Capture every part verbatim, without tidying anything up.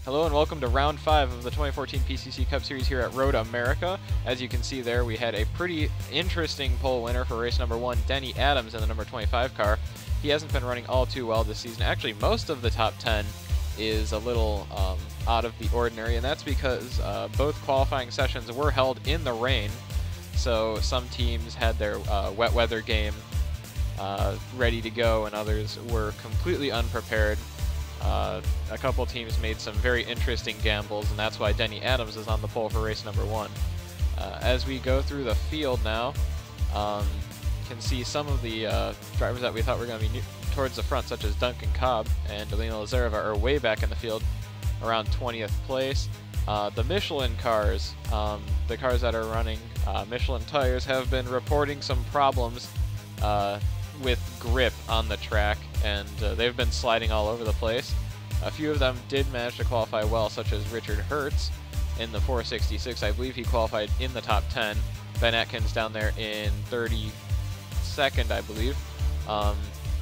Hello and welcome to round five of the twenty fourteen P C C Cup Series here at Road Murica. As you can see there, we had a pretty interesting pole winner for race number one, Denny Adams in the number twenty-five car. He hasn't been running all too well this season. Actually, most of the top ten is a little um, out of the ordinary, and that's because uh, both qualifying sessions were held in the rain. So some teams had their uh, wet weather game uh, ready to go, and others were completely unprepared. Uh, a couple teams made some very interesting gambles, and that's why Denny Adams is on the pole for race number one. Uh, as we go through the field now, um, can see some of the uh, drivers that we thought were going to be towards the front, such as Duncan Cobb and Alina Lazareva, are way back in the field, around twentieth place. Uh, the Michelin cars, um, the cars that are running uh, Michelin tires, have been reporting some problems uh, with grip on the track, and uh, they've been sliding all over the place. A few of them did manage to qualify well, such as Richard Hertz in the four sixty-six. I believe he qualified in the top ten. Ben Atkins down there in thirty-second, I believe. Um,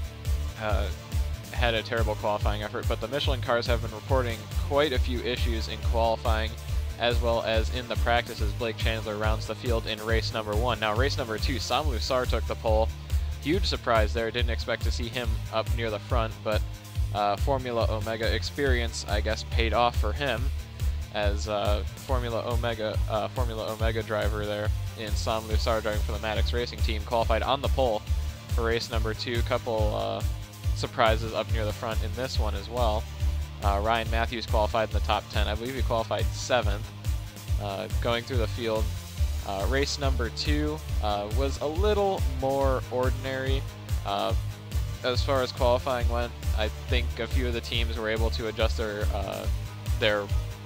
uh, had a terrible qualifying effort, but the Michelin cars have been reporting quite a few issues in qualifying as well as in the practices. Blake Chandler rounds the field in race number one. Now race number two, Sam Lusar took the pole. Huge surprise there, didn't expect to see him up near the front, but uh, Formula Omega experience, I guess, paid off for him, as uh, Formula Omega uh, Formula Omega driver there in Sam Lusar, driving for the Maddox Racing team, qualified on the pole for race number two. Couple uh, surprises up near the front in this one as well. Uh, Ryan Matthews qualified in the top ten. I believe he qualified seventh. Uh, going through the field, Uh, race number two uh, was a little more ordinary. Uh, as far as qualifying went, I think a few of the teams were able to adjust their uh, their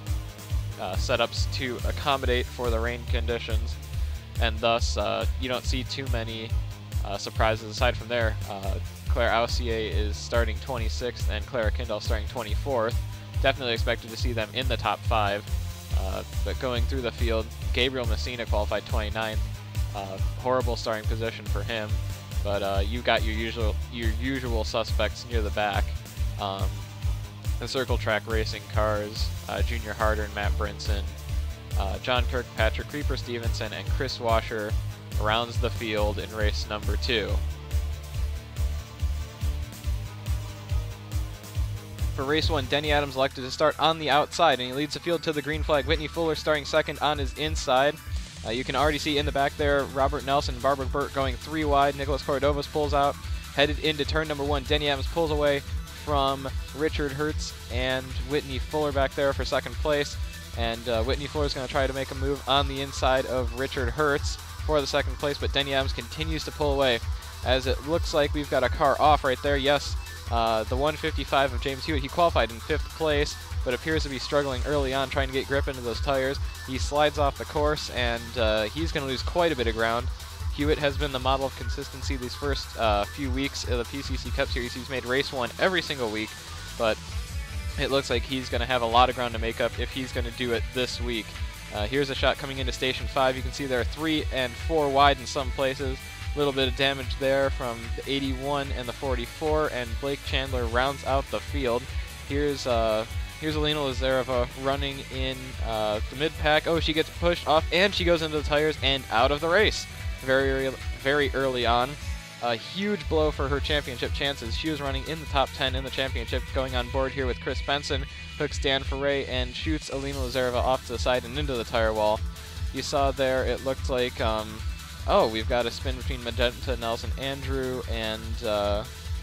uh, setups to accommodate for the rain conditions, and thus uh, you don't see too many uh, surprises. Aside from there, uh, Claire Aussier is starting twenty-sixth and Clara Kindall starting twenty-fourth. Definitely expected to see them in the top five. Uh, but going through the field, Gabriel Messina qualified twenty-ninth. Uh, horrible starting position for him, but uh, you got your usual your usual suspects near the back. Um, the Circle Track Racing cars, uh, Junior Harder and Matt Brinson, uh, John Kirkpatrick, Creeper Stevenson, and Chris Washer rounds the field in race number two. For race one, Denny Adams elected to start on the outside, and he leads the field to the green flag. Whitney Fuller starting second on his inside. Uh, you can already see in the back there Robert Nelson and Barbara Burt going three wide. Nicholas Cordovas pulls out, headed into turn number one. Denny Adams pulls away from Richard Hertz and Whitney Fuller back there for second place. And uh, Whitney Fuller is going to try to make a move on the inside of Richard Hertz for the second place, but Denny Adams continues to pull away, as it looks like we've got a car off right there. Yes. Uh, the one fifty-five of James Hewitt, he qualified in fifth place, but appears to be struggling early on, trying to get grip into those tires. He slides off the course, and uh, he's going to lose quite a bit of ground. Hewitt has been the model of consistency these first uh, few weeks of the P C C Cup Series. He's made race one every single week, but it looks like he's going to have a lot of ground to make up if he's going to do it this week. Uh, here's a shot coming into Station five. You can see there are three and four wide in some places. A little bit of damage there from the eighty-one and the forty-four, and Blake Chandler rounds out the field. Here's uh, here's Alina Lazareva running in uh, the mid-pack. Oh, she gets pushed off, and she goes into the tires and out of the race very, very early on. A huge blow for her championship chances. She was running in the top ten in the championship, going on board here with Chris Benson, hooks Dan Ferre, and shoots Alina Lazareva off to the side and into the tire wall. You saw there, it looked like... Um, Oh, we've got a spin between Magenta Nelson Andrew and uh,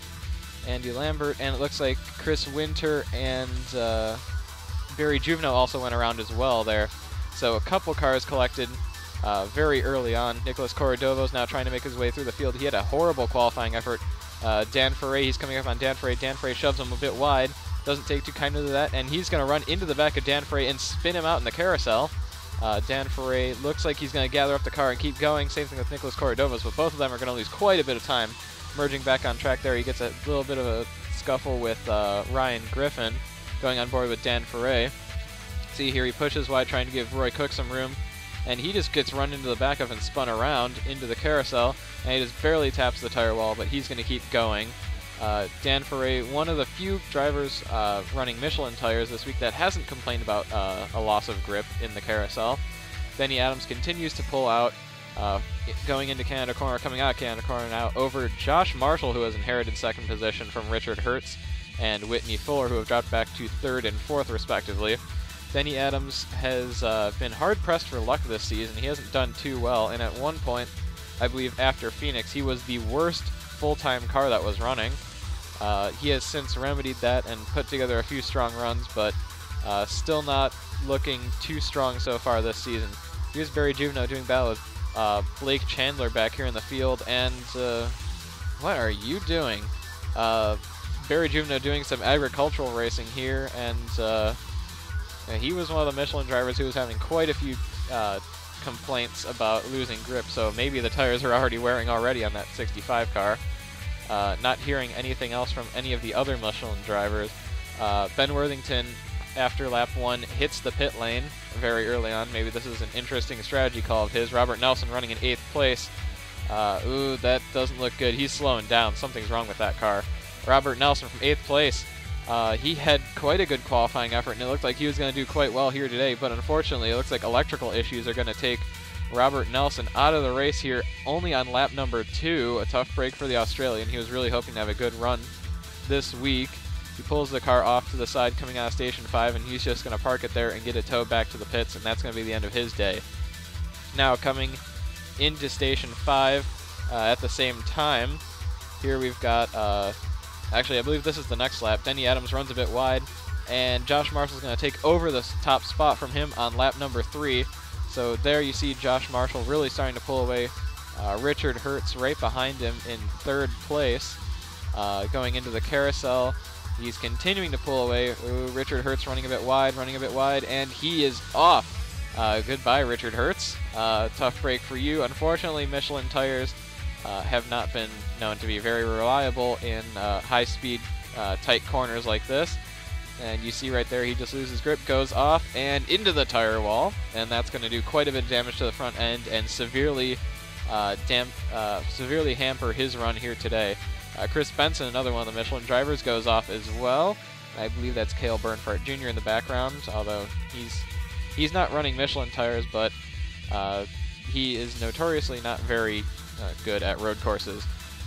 Andy Lambert, and it looks like Chris Winter and uh, Barry Juvenile also went around as well there. So a couple cars collected uh, very early on. Nicholas Cordovas now trying to make his way through the field. He had a horrible qualifying effort. Uh, Dan Ferre, he's coming up on Dan Ferre. Dan Ferre shoves him a bit wide. Doesn't take too kindly to that, and he's going to run into the back of Dan Ferre and spin him out in the carousel. Uh, Dan Ferre looks like he's going to gather up the car and keep going. Same thing with Nicholas Cordovas, but both of them are going to lose quite a bit of time merging back on track there. He gets a little bit of a scuffle with uh, Ryan Griffin going on board with Dan Ferre. See here, he pushes wide, trying to give Roy Cook some room, and he just gets run into the back of and spun around into the carousel, and he just barely taps the tire wall, but he's going to keep going. Uh, Dan Ferre, one of the few drivers uh, running Michelin tires this week that hasn't complained about uh, a loss of grip in the carousel. Denny Adams continues to pull out, uh, going into Canada Corner, coming out of Canada Corner now, over Josh Marshall, who has inherited second position from Richard Hertz, and Whitney Fuller, who have dropped back to third and fourth, respectively. Denny Adams has uh, been hard-pressed for luck this season. He hasn't done too well, and at one point, I believe after Phoenix, he was the worst full-time car that was running. Uh, he has since remedied that and put together a few strong runs, but uh, still not looking too strong so far this season. Here's Barry Juveno doing battle with uh, Blake Chandler back here in the field, and uh, what are you doing? Uh, Barry Juveno doing some agricultural racing here, and uh, he was one of the Michelin drivers who was having quite a few uh, complaints about losing grip, so maybe the tires are already wearing already on that sixty-five car. Uh, not hearing anything else from any of the other Michelin drivers. Uh, Ben Worthington, after lap one, hits the pit lane very early on. Maybe this is an interesting strategy call of his. Robert Nelson running in eighth place. Uh, ooh, that doesn't look good. He's slowing down. Something's wrong with that car. Robert Nelson from eighth place. Uh, he had quite a good qualifying effort, and it looked like he was going to do quite well here today, but unfortunately it looks like electrical issues are going to take Robert Nelson out of the race here only on lap number two. A tough break for the Australian. He was really hoping to have a good run this week. He pulls the car off to the side coming out of station five, and he's just going to park it there and get it towed back to the pits, and that's going to be the end of his day. Now coming into station five uh, at the same time, here we've got, uh, actually I believe this is the next lap. Denny Adams runs a bit wide, and Josh Marshall's going to take over the top spot from him on lap number three. So there you see Josh Marshall really starting to pull away. Uh, Richard Hertz right behind him in third place. Uh, going into the carousel, he's continuing to pull away. Ooh, Richard Hertz running a bit wide, running a bit wide, and he is off. Uh, goodbye, Richard Hertz. Uh, tough break for you. Unfortunately, Michelin tires uh, have not been known to be very reliable in uh, high-speed, uh, tight corners like this. And you see right there, he just loses grip, goes off, and into the tire wall. And that's going to do quite a bit of damage to the front end and severely uh, damp, uh, severely hamper his run here today. Uh, Chris Benson, another one of the Michelin drivers, goes off as well. I believe that's Cale Bernhardt Junior in the background, although he's he's not running Michelin tires, but uh, he is notoriously not very uh, good at road courses.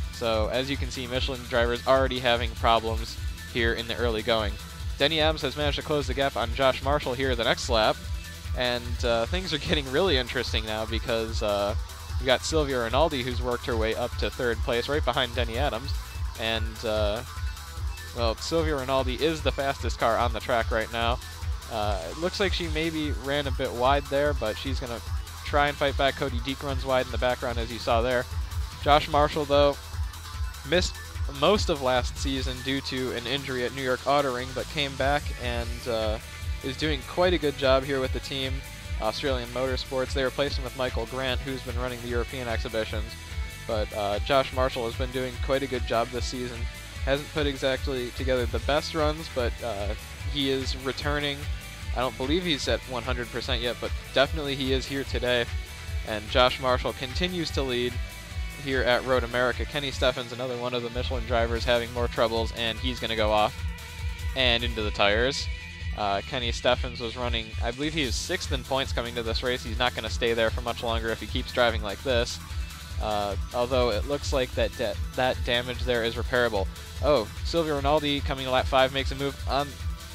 So as you can see, Michelin drivers already having problems here in the early going. Denny Adams has managed to close the gap on Josh Marshall here the next lap, and uh, things are getting really interesting now because uh, we've got Silvia Rinaldi, who's worked her way up to third place right behind Denny Adams, and uh, well, Silvia Rinaldi is the fastest car on the track right now. Uh, it looks like she maybe ran a bit wide there, but she's going to try and fight back. Cody Deek runs wide in the background, as you saw there. Josh Marshall, though, missed most of last season due to an injury at New York Auto Ring, but came back and uh, is doing quite a good job here with the team, Australian Motorsports. They replaced him with Michael Grant, who's been running the European exhibitions. But uh, Josh Marshall has been doing quite a good job this season. Hasn't put exactly together the best runs, but uh, he is returning. I don't believe he's at one hundred percent yet, but definitely he is here today. And Josh Marshall continues to lead here at Road America. Kenny Steffens, another one of the Michelin drivers, having more troubles, and he's going to go off and into the tires. Uh, Kenny Steffens was running, I believe he was sixth in points coming to this race. He's not going to stay there for much longer if he keeps driving like this. Uh, although it looks like that da that damage there is repairable. Oh, Silvia Rinaldi coming to lap five makes a move on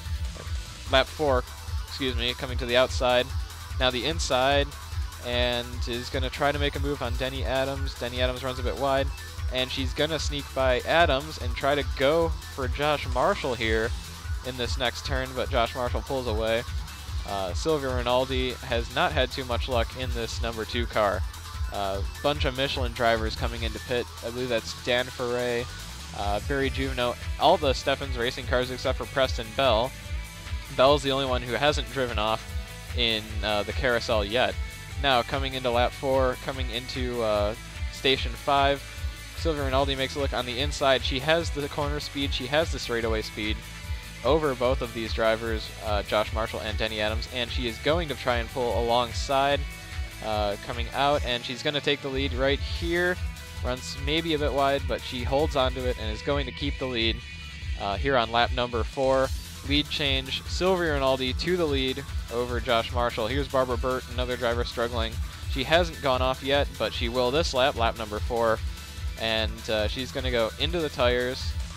lap four, excuse me, coming to the outside. Now the inside, and is going to try to make a move on Denny Adams. Denny Adams runs a bit wide, and she's going to sneak by Adams and try to go for Josh Marshall here in this next turn, but Josh Marshall pulls away. Uh, Silvia Rinaldi has not had too much luck in this number two car. A uh, bunch of Michelin drivers coming into pit. I believe that's Dan Ferre, uh, Barry Juveno, all the Steffens racing cars except for Preston Bell. Bell's the only one who hasn't driven off in uh, the carousel yet. Now coming into lap four, coming into uh, station five, Silvia Rinaldi makes a look on the inside. She has the corner speed, she has the straightaway speed over both of these drivers, uh, Josh Marshall and Denny Adams, and she is going to try and pull alongside. Uh, coming out, and she's going to take the lead right here. Runs maybe a bit wide, but she holds onto it and is going to keep the lead uh, here on lap number four. Lead change, Sylvia Rinaldi to the lead over Josh Marshall. Here's Barbara Burt, another driver struggling. She hasn't gone off yet, but she will this lap, lap number four. And uh, she's going to go into the tires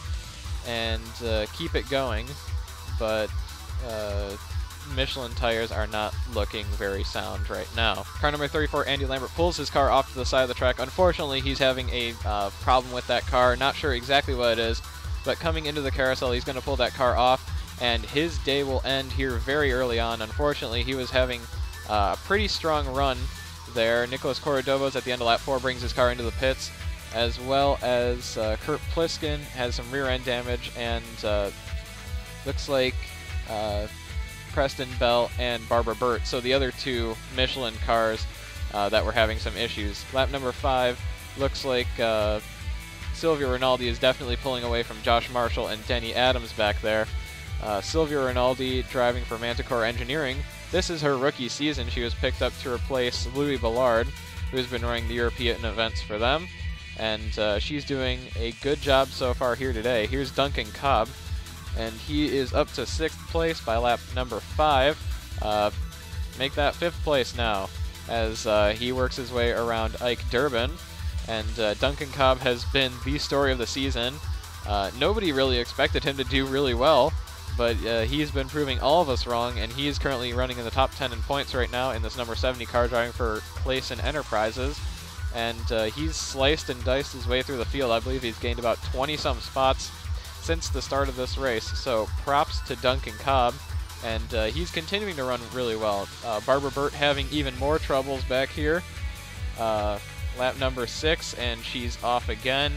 and uh, keep it going, but uh, Michelin tires are not looking very sound right now. Car number thirty-four, Andy Lambert, pulls his car off to the side of the track. Unfortunately, he's having a uh, problem with that car. Not sure exactly what it is, but coming into the carousel, he's going to pull that car off, and his day will end here very early on. Unfortunately, he was having uh, a pretty strong run there. Nicholas Corradovos at the end of lap four brings his car into the pits, as well as uh, Kurt Pliskin has some rear end damage, and uh, looks like uh, Preston Bell and Barbara Burt, so the other two Michelin cars uh, that were having some issues. Lap number five, looks like uh, Sylvia Rinaldi is definitely pulling away from Josh Marshall and Denny Adams back there. Uh, Sylvia Rinaldi driving for Manticore Engineering. This is her rookie season. She was picked up to replace Louis Ballard, who's been running the European events for them, and uh, she's doing a good job so far here today. Here's Duncan Cobb, and he is up to sixth place by lap number five. Uh, make that fifth place now, as uh, he works his way around Ike Durbin. And uh, Duncan Cobb has been the story of the season. Uh, nobody really expected him to do really well, but uh, he's been proving all of us wrong, and he is currently running in the top ten in points right now in this number seventy car, driving for Clayson Enterprises. And uh, he's sliced and diced his way through the field. I believe he's gained about twenty some spots since the start of this race, so props to Duncan Cobb, and uh, he's continuing to run really well. Uh, Barbara Burt having even more troubles back here. Uh, lap number six, and she's off again,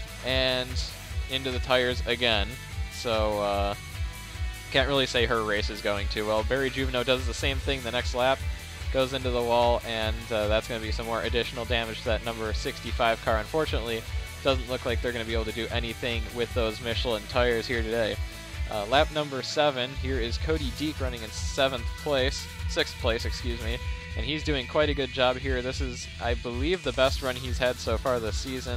and into the tires again, so uh, can't really say her race is going too well. Barry Juveno does the same thing the next lap, goes into the wall, and uh, that's going to be some more additional damage to that number sixty-five car. Unfortunately, doesn't look like they're going to be able to do anything with those Michelin tires here today. Uh, lap number seven, here is Cody Deek running in seventh place, sixth place, excuse me, and he's doing quite a good job here. This is, I believe, the best run he's had so far this season,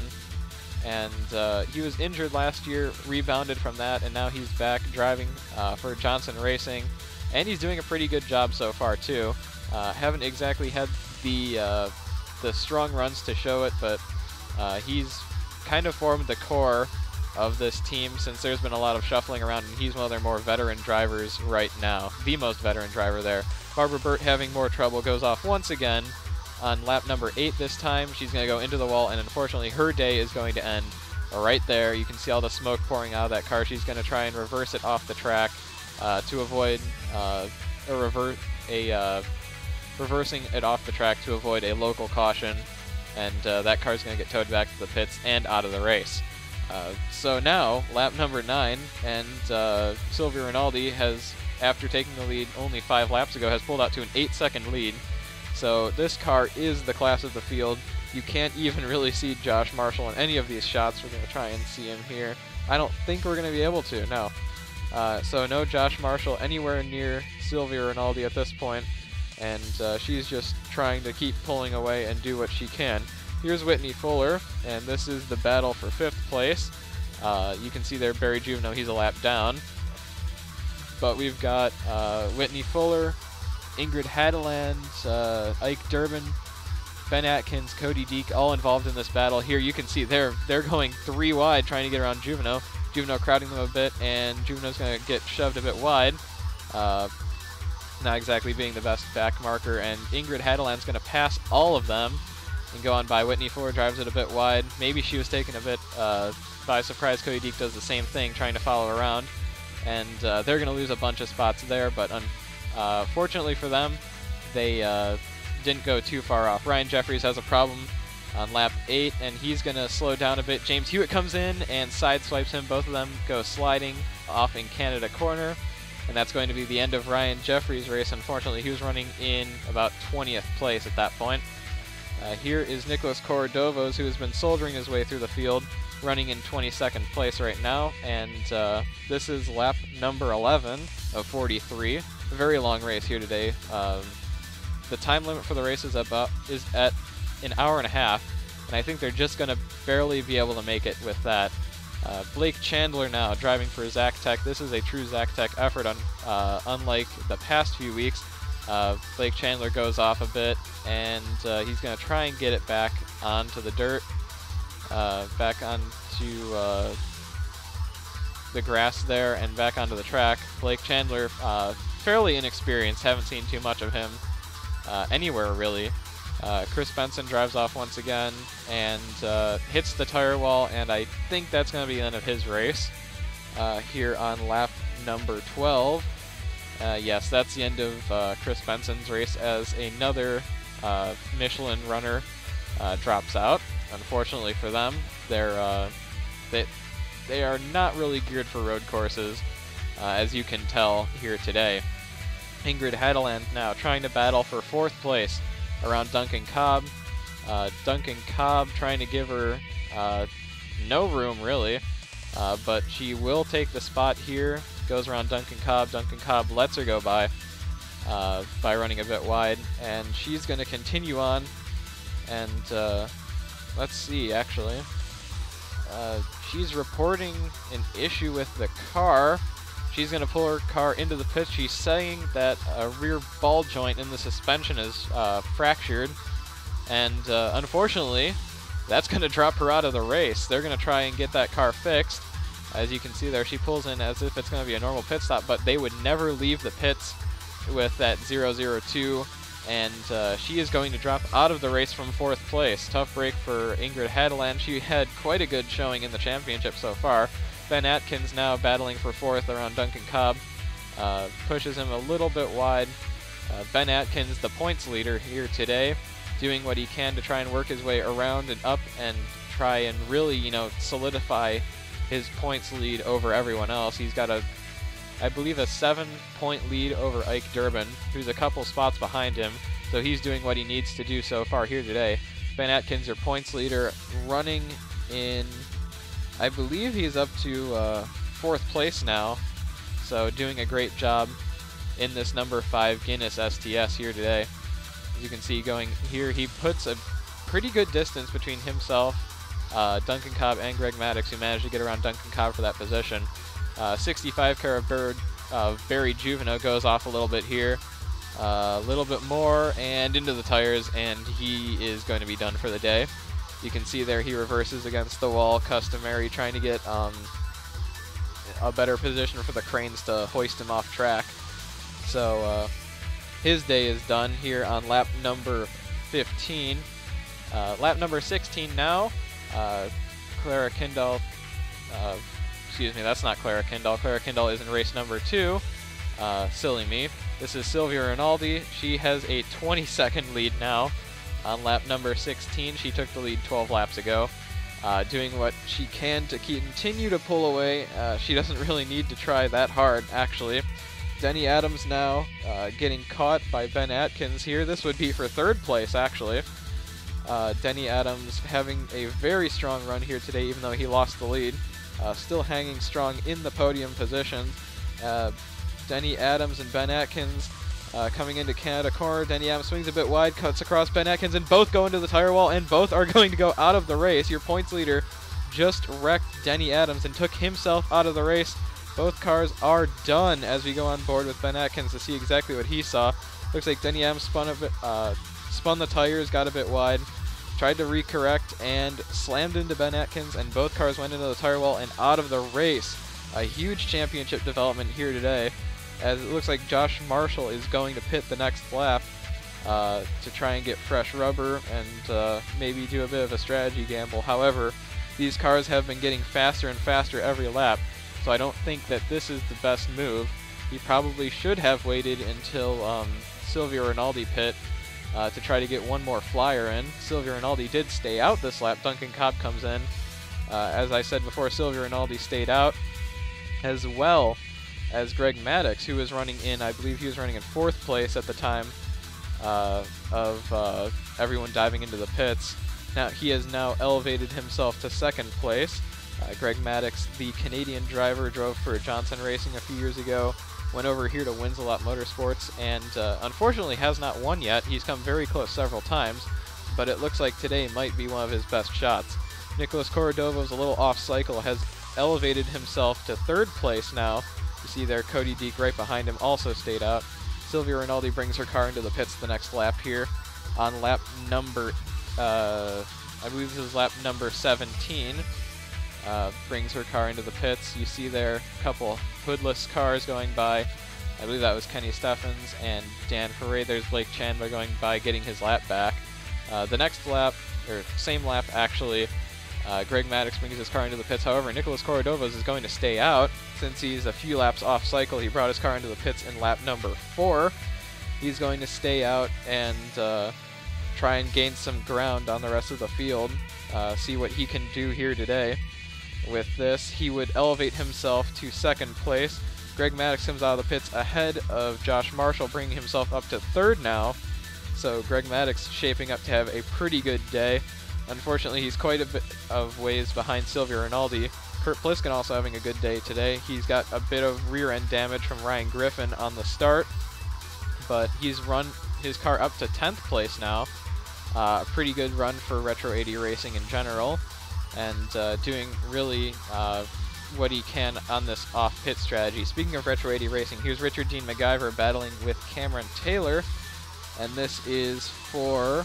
and uh, he was injured last year, rebounded from that, and now he's back driving uh, for Johnson Racing, and he's doing a pretty good job so far too. Uh, haven't exactly had the uh, the strong runs to show it, but uh, he's kind of formed the core of this team since there's been a lot of shuffling around, and he's one of their more veteran drivers right now, the most veteran driver there. Barbara Burt having more trouble, goes off once again on lap number eight this time. She's going to go into the wall, and unfortunately her day is going to end right there. You can see all the smoke pouring out of that car. She's going to try and reverse it off the track uh, to avoid uh, a revert a uh, reversing it off the track to avoid a local caution, and uh, that car's going to get towed back to the pits and out of the race. Uh, so now, lap number nine, and uh, Sylvia Rinaldi has, after taking the lead only five laps ago, has pulled out to an eight second lead. So this car is the class of the field. You can't even really see Josh Marshall in any of these shots. We're going to try and see him here. I don't think we're going to be able to, no. Uh, so no Josh Marshall anywhere near Sylvia Rinaldi at this point, and uh, she's just trying to keep pulling away and do what she can. Here's Whitney Fuller, and this is the battle for fifth place. Uh, you can see there Barry Juveno, he's a lap down. But we've got uh, Whitney Fuller, Ingrid Hadeland, uh, Ike Durbin, Ben Atkins, Cody Deek, all involved in this battle. Here you can see they're, they're going three wide trying to get around Juveno. Juveno crowding them a bit, and Juveno's going to get shoved a bit wide. Uh, not exactly being the best back marker, and Ingrid Hadeland's going to pass all of them and go on by. Whitney Fuller drives it a bit wide. Maybe she was taken a bit uh, by surprise. Cody Deek does the same thing, trying to follow around, and uh, they're going to lose a bunch of spots there, but un uh, fortunately for them, they uh, didn't go too far off. Ryan Jeffries has a problem on lap eight, and he's going to slow down a bit. James Hewitt comes in and sideswipes him. Both of them go sliding off in Canada corner, and that's going to be the end of Ryan Jeffries' race. Unfortunately, he was running in about twentieth place at that point. Uh, here is Nicholas Corradovos, who has been soldiering his way through the field, running in twenty-second place right now, and uh, this is lap number eleven of forty-three. A very long race here today. Um, the time limit for the race is about is at an hour and a half, and I think they're just going to barely be able to make it with that. Uh, Blake Chandler now driving for Zactec. This is a true Zactec effort, on, uh, unlike the past few weeks. Uh, Blake Chandler goes off a bit, and uh, he's going to try and get it back onto the dirt, uh, back onto uh, the grass there, and back onto the track. Blake Chandler, uh, fairly inexperienced, haven't seen too much of him uh, anywhere really. Uh, Chris Benson drives off once again and uh, hits the tire wall, and I think that's going to be the end of his race uh, here on lap number twelve. Uh, yes, that's the end of uh, Chris Benson's race, as another uh, Michelin runner uh, drops out. Unfortunately for them, they're uh, they they are not really geared for road courses, uh, as you can tell here today. Ingrid Hadeland now trying to battle for fourth place around Duncan Cobb. Uh, Duncan Cobb trying to give her uh, no room really, uh, but she will take the spot here. Goes around Duncan Cobb. Duncan Cobb lets her go by uh, by running a bit wide, and she's going to continue on. And uh, let's see, actually, uh, she's reporting an issue with the car. She's going to pull her car into the pits. She's saying that a rear ball joint in the suspension is uh, fractured, and uh, unfortunately, that's going to drop her out of the race. They're going to try and get that car fixed. As you can see there, she pulls in as if it's going to be a normal pit stop, but they would never leave the pits with that zero zero two, and uh, she is going to drop out of the race from fourth place. Tough break for Ingrid Hadeland. She had quite a good showing in the championship so far. Ben Atkins now battling for fourth around Duncan Cobb. Uh, pushes him a little bit wide. Uh, Ben Atkins, the points leader here today, doing what he can to try and work his way around and up and try and really, you know, solidify his points lead over everyone else. He's got a, I believe, a seven-point lead over Ike Durbin, who's a couple spots behind him, so he's doing what he needs to do so far here today. Ben Atkins, your points leader, running in, I believe he's up to uh, fourth place now, so doing a great job in this number five Guinness S T S here today. As you can see, going here, he puts a pretty good distance between himself, Uh, Duncan Cobb, and Greg Maddox, who managed to get around Duncan Cobb for that position. Uh, sixty-five car of Bird, uh, Barry Juveno goes off a little bit here. A uh, little bit more, and into the tires, and he is going to be done for the day. You can see there he reverses against the wall, customary, trying to get um, a better position for the cranes to hoist him off track. So uh, his day is done here on lap number fifteen. Uh, lap number sixteen now. Uh, Clara Kindall, uh, excuse me, that's not Clara Kindall. Clara Kindall is in race number two. Uh, silly me. This is Sylvia Rinaldi. She has a twenty second lead now on lap number sixteen. She took the lead twelve laps ago, uh, doing what she can to continue to pull away. Uh, she doesn't really need to try that hard, actually. Denny Adams now uh, getting caught by Ben Atkins here. This would be for third place, actually. Uh, Denny Adams having a very strong run here today, even though he lost the lead. Uh, still hanging strong in the podium position. Uh, Denny Adams and Ben Atkins uh, coming into Canada corner. Denny Adams swings a bit wide, cuts across Ben Atkins, and both go into the tire wall, and both are going to go out of the race. Your points leader just wrecked Denny Adams and took himself out of the race. Both cars are done as we go on board with Ben Atkins to see exactly what he saw. Looks like Denny Adams spun a bit, uh, spun the tires, got a bit wide, tried to recorrect, and slammed into Ben Atkins, and both cars went into the tire wall and out of the race. A huge championship development here today, as it looks like Josh Marshall is going to pit the next lap uh, to try and get fresh rubber and uh, maybe do a bit of a strategy gamble. However, these cars have been getting faster and faster every lap, so I don't think that this is the best move. He probably should have waited until um, Silvia Rinaldi pit uh, to try to get one more flyer in. Silvia Rinaldi did stay out this lap. Duncan Cobb comes in. Uh, as I said before, Silvia Rinaldi stayed out, as well as Greg Maddox, who was running in, I believe he was running in fourth place at the time uh, of uh, everyone diving into the pits. Now he has now elevated himself to second place. Uh, Greg Maddox, the Canadian driver, drove for Johnson Racing a few years ago, went over here to Winsalot Motorsports, and uh, unfortunately has not won yet. He's come very close several times, but it looks like today might be one of his best shots. Nicholas Cordova's a little off cycle, has elevated himself to third place now. You see there Cody Deek right behind him also stayed out. Silvia Rinaldi brings her car into the pits the next lap here on lap number, uh, I believe this is lap number seventeen. Uh, brings her car into the pits. You see there a couple hoodless cars going by. I believe that was Kenny Steffens and Dan Ferre. There's Blake Chandler going by, getting his lap back. Uh, the next lap, or same lap actually, uh, Greg Maddox brings his car into the pits. However, Nicholas Cordova's is going to stay out since he's a few laps off cycle. He brought his car into the pits in lap number four. He's going to stay out and uh, try and gain some ground on the rest of the field. Uh, see what he can do here today. With this, he would elevate himself to second place. Greg Maddox comes out of the pits ahead of Josh Marshall, bringing himself up to third now. So Greg Maddox shaping up to have a pretty good day. Unfortunately, he's quite a bit of ways behind Silvia Rinaldi. Kurt Pliskin also having a good day today. He's got a bit of rear end damage from Ryan Griffin on the start, but he's run his car up to tenth place now. Uh, a pretty good run for Retro eighty Racing in general, and uh, doing really uh, what he can on this off-pit strategy. Speaking of Retro eighty Racing, here's Richard Dean MacGyver battling with Cameron Taylor, and this is for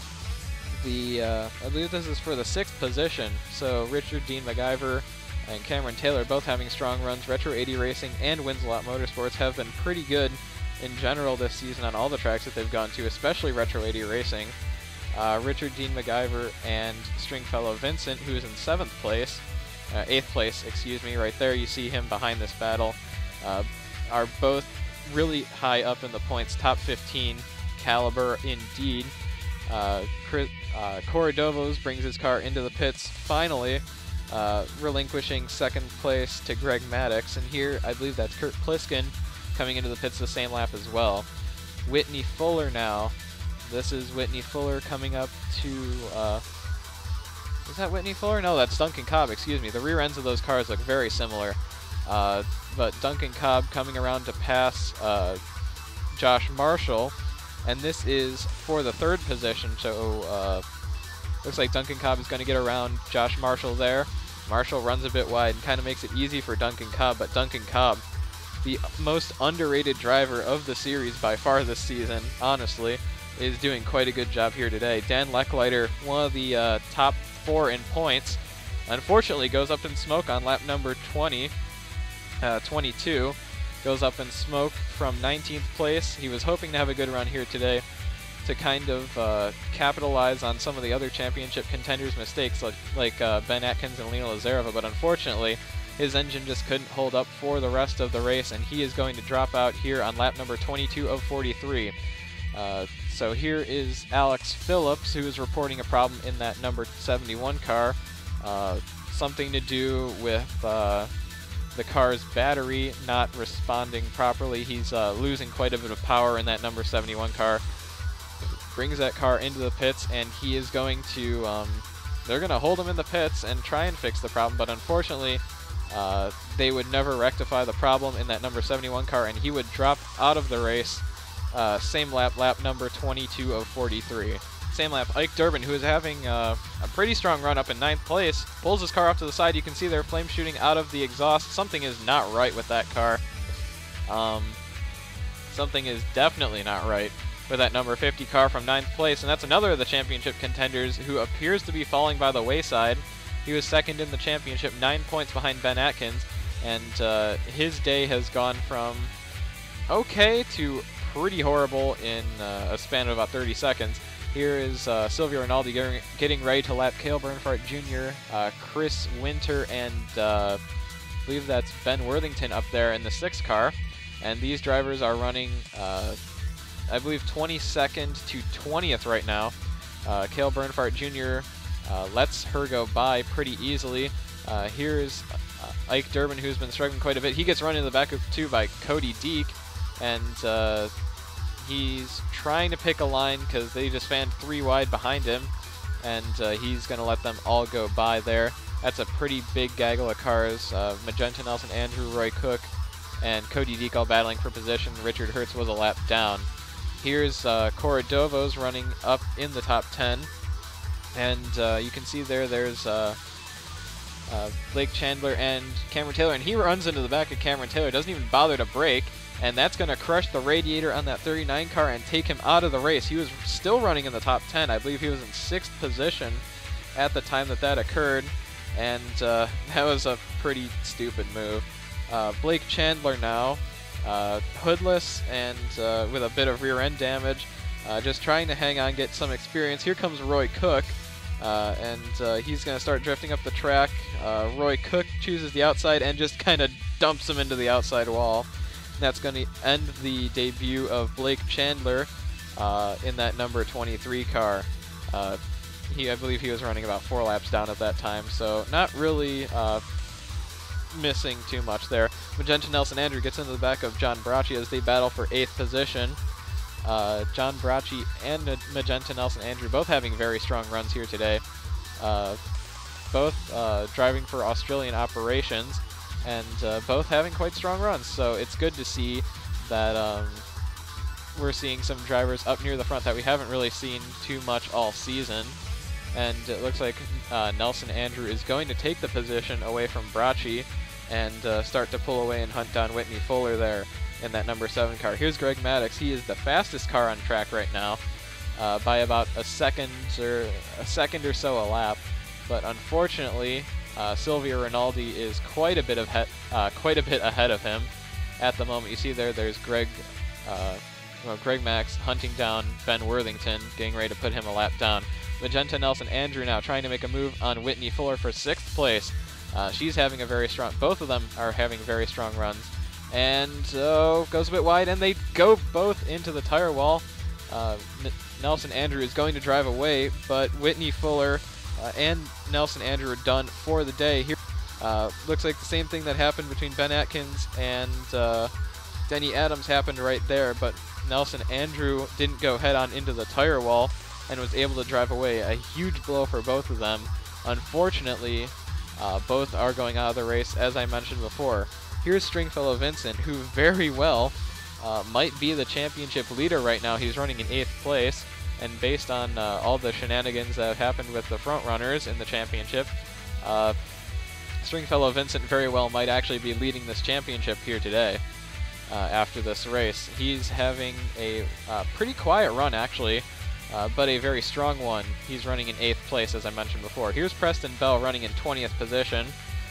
the, uh, I believe this is for the sixth position. So Richard Dean MacGyver and Cameron Taylor both having strong runs. Retro eighty Racing and Wins a Lot Motorsports have been pretty good in general this season on all the tracks that they've gone to, especially Retro eighty Racing. Uh, Richard Dean MacGyver and Stringfellow Vincent, who is in seventh place, uh, eighth place, excuse me, right there. You see him behind this battle. Uh, are both really high up in the points, top fifteen caliber indeed. Uh, Chris, uh, Cordova's brings his car into the pits finally, uh, relinquishing second place to Greg Maddox. And here, I believe that's Kurt Pliskin coming into the pits the same lap as well. Whitney Fuller now. This is Whitney Fuller coming up to, uh, is that Whitney Fuller? No, that's Duncan Cobb, excuse me. The rear ends of those cars look very similar. Uh, but Duncan Cobb coming around to pass uh, Josh Marshall. And this is for the third position, so uh, looks like Duncan Cobb is going to get around Josh Marshall there. Marshall runs a bit wide and kind of makes it easy for Duncan Cobb, but Duncan Cobb, the most underrated driver of the series by far this season, honestly, is doing quite a good job here today. Dan Lechleiter, one of the uh, top four in points, unfortunately goes up in smoke on lap number twenty, uh, twenty-two. Goes up in smoke from nineteenth place. He was hoping to have a good run here today to kind of uh, capitalize on some of the other championship contenders' mistakes, like, like uh, Ben Atkins and Lena Lazareva, but unfortunately his engine just couldn't hold up for the rest of the race, and he is going to drop out here on lap number twenty-two of forty-three. Uh, so here is Alex Phillips, who is reporting a problem in that number seventy-one car. Uh, something to do with uh, the car's battery not responding properly. He's uh, losing quite a bit of power in that number seventy-one car. Brings that car into the pits, and he is going to, um, they're going to hold him in the pits and try and fix the problem, but unfortunately uh, they would never rectify the problem in that number seventy-one car, and he would drop out of the race. Uh, same lap, lap number twenty-two of forty-three. Same lap, Ike Durbin, who is having uh, a pretty strong run up in ninth place, pulls his car off to the side. You can see there flame shooting out of the exhaust. Something is not right with that car. Um, something is definitely not right with that number fifty car from ninth place, and that's another of the championship contenders who appears to be falling by the wayside. He was second in the championship, nine points behind Ben Atkins, and uh, his day has gone from okay to pretty horrible in uh, a span of about thirty seconds. Here is uh, Silvia Rinaldi getting, getting ready to lap Cale Bernhardt Junior, uh, Chris Winter, and uh, I believe that's Ben Worthington up there in the sixth car. And these drivers are running, uh, I believe, twenty-second to twentieth right now. Uh, Cale Bernhardt Junior uh, lets her go by pretty easily. Uh, here's uh, Ike Durbin, who's been struggling quite a bit. He gets run in the back of two by Cody Deek, and uh, he's trying to pick a line because they just fanned three wide behind him, and uh, he's going to let them all go by there. That's a pretty big gaggle of cars. Uh, Magenta Nelson, Andrew Roy Cook, and Cody Deek all battling for position. Richard Hertz was a lap down. Here's uh, Cordova's running up in the top ten. And uh, you can see there, there's uh, uh, Blake Chandler and Cameron Taylor, and he runs into the back of Cameron Taylor, doesn't even bother to brake, and that's going to crush the radiator on that thirty-nine car and take him out of the race. He was still running in the top ten. I believe he was in sixth position at the time that that occurred, and uh, that was a pretty stupid move. Uh, Blake Chandler now, uh, hoodless and uh, with a bit of rear end damage, uh, just trying to hang on, get some experience. Here comes Roy Cook. Uh, and uh, he's going to start drifting up the track. Uh, Roy Cook chooses the outside and just kind of dumps him into the outside wall. And that's going to end the debut of Blake Chandler uh, in that number twenty-three car. Uh, he, I believe he was running about four laps down at that time, so not really uh, missing too much there. Magenta Nelson Andrew gets into the back of John Bracci as they battle for eighth position. Uh, John Bracci and Magenta Nelson Andrew both having very strong runs here today. Uh, both uh, driving for Australian operations, and uh, both having quite strong runs. So it's good to see that um, we're seeing some drivers up near the front that we haven't really seen too much all season. And it looks like uh, Nelson Andrew is going to take the position away from Bracci and uh, start to pull away and hunt down Whitney Fuller there in that number seven car. Here's Greg Maddox. He is the fastest car on track right now uh, by about a second or a second or so a lap. But unfortunately, uh, Silvio Rinaldi is quite a bit of he uh, quite a bit ahead of him at the moment. You see there, there's Greg, uh, well, Greg Max hunting down Ben Worthington, getting ready to put him a lap down. Magenta Nelson Andrew now trying to make a move on Whitney Fuller for sixth place. Uh, she's having a very strong. Both of them are having very strong runs. And uh, goes a bit wide, and they go both into the tire wall. Uh, Nelson Andrew is going to drive away, but Whitney Fuller uh, and Nelson Andrew are done for the day. Here, uh, looks like the same thing that happened between Ben Atkins and uh, Denny Adams happened right there, but Nelson Andrew didn't go head-on into the tire wall and was able to drive away. A huge blow for both of them. Unfortunately, uh, both are going out of the race, as I mentioned before. Here's Stringfellow Vincent, who very well uh, might be the championship leader right now. He's running in eighth place, and based on uh, all the shenanigans that have happened with the front runners in the championship, uh, Stringfellow Vincent very well might actually be leading this championship here today uh, after this race. He's having a uh, pretty quiet run, actually, uh, but a very strong one. He's running in eighth place, as I mentioned before. Here's Preston Bell running in twentieth position.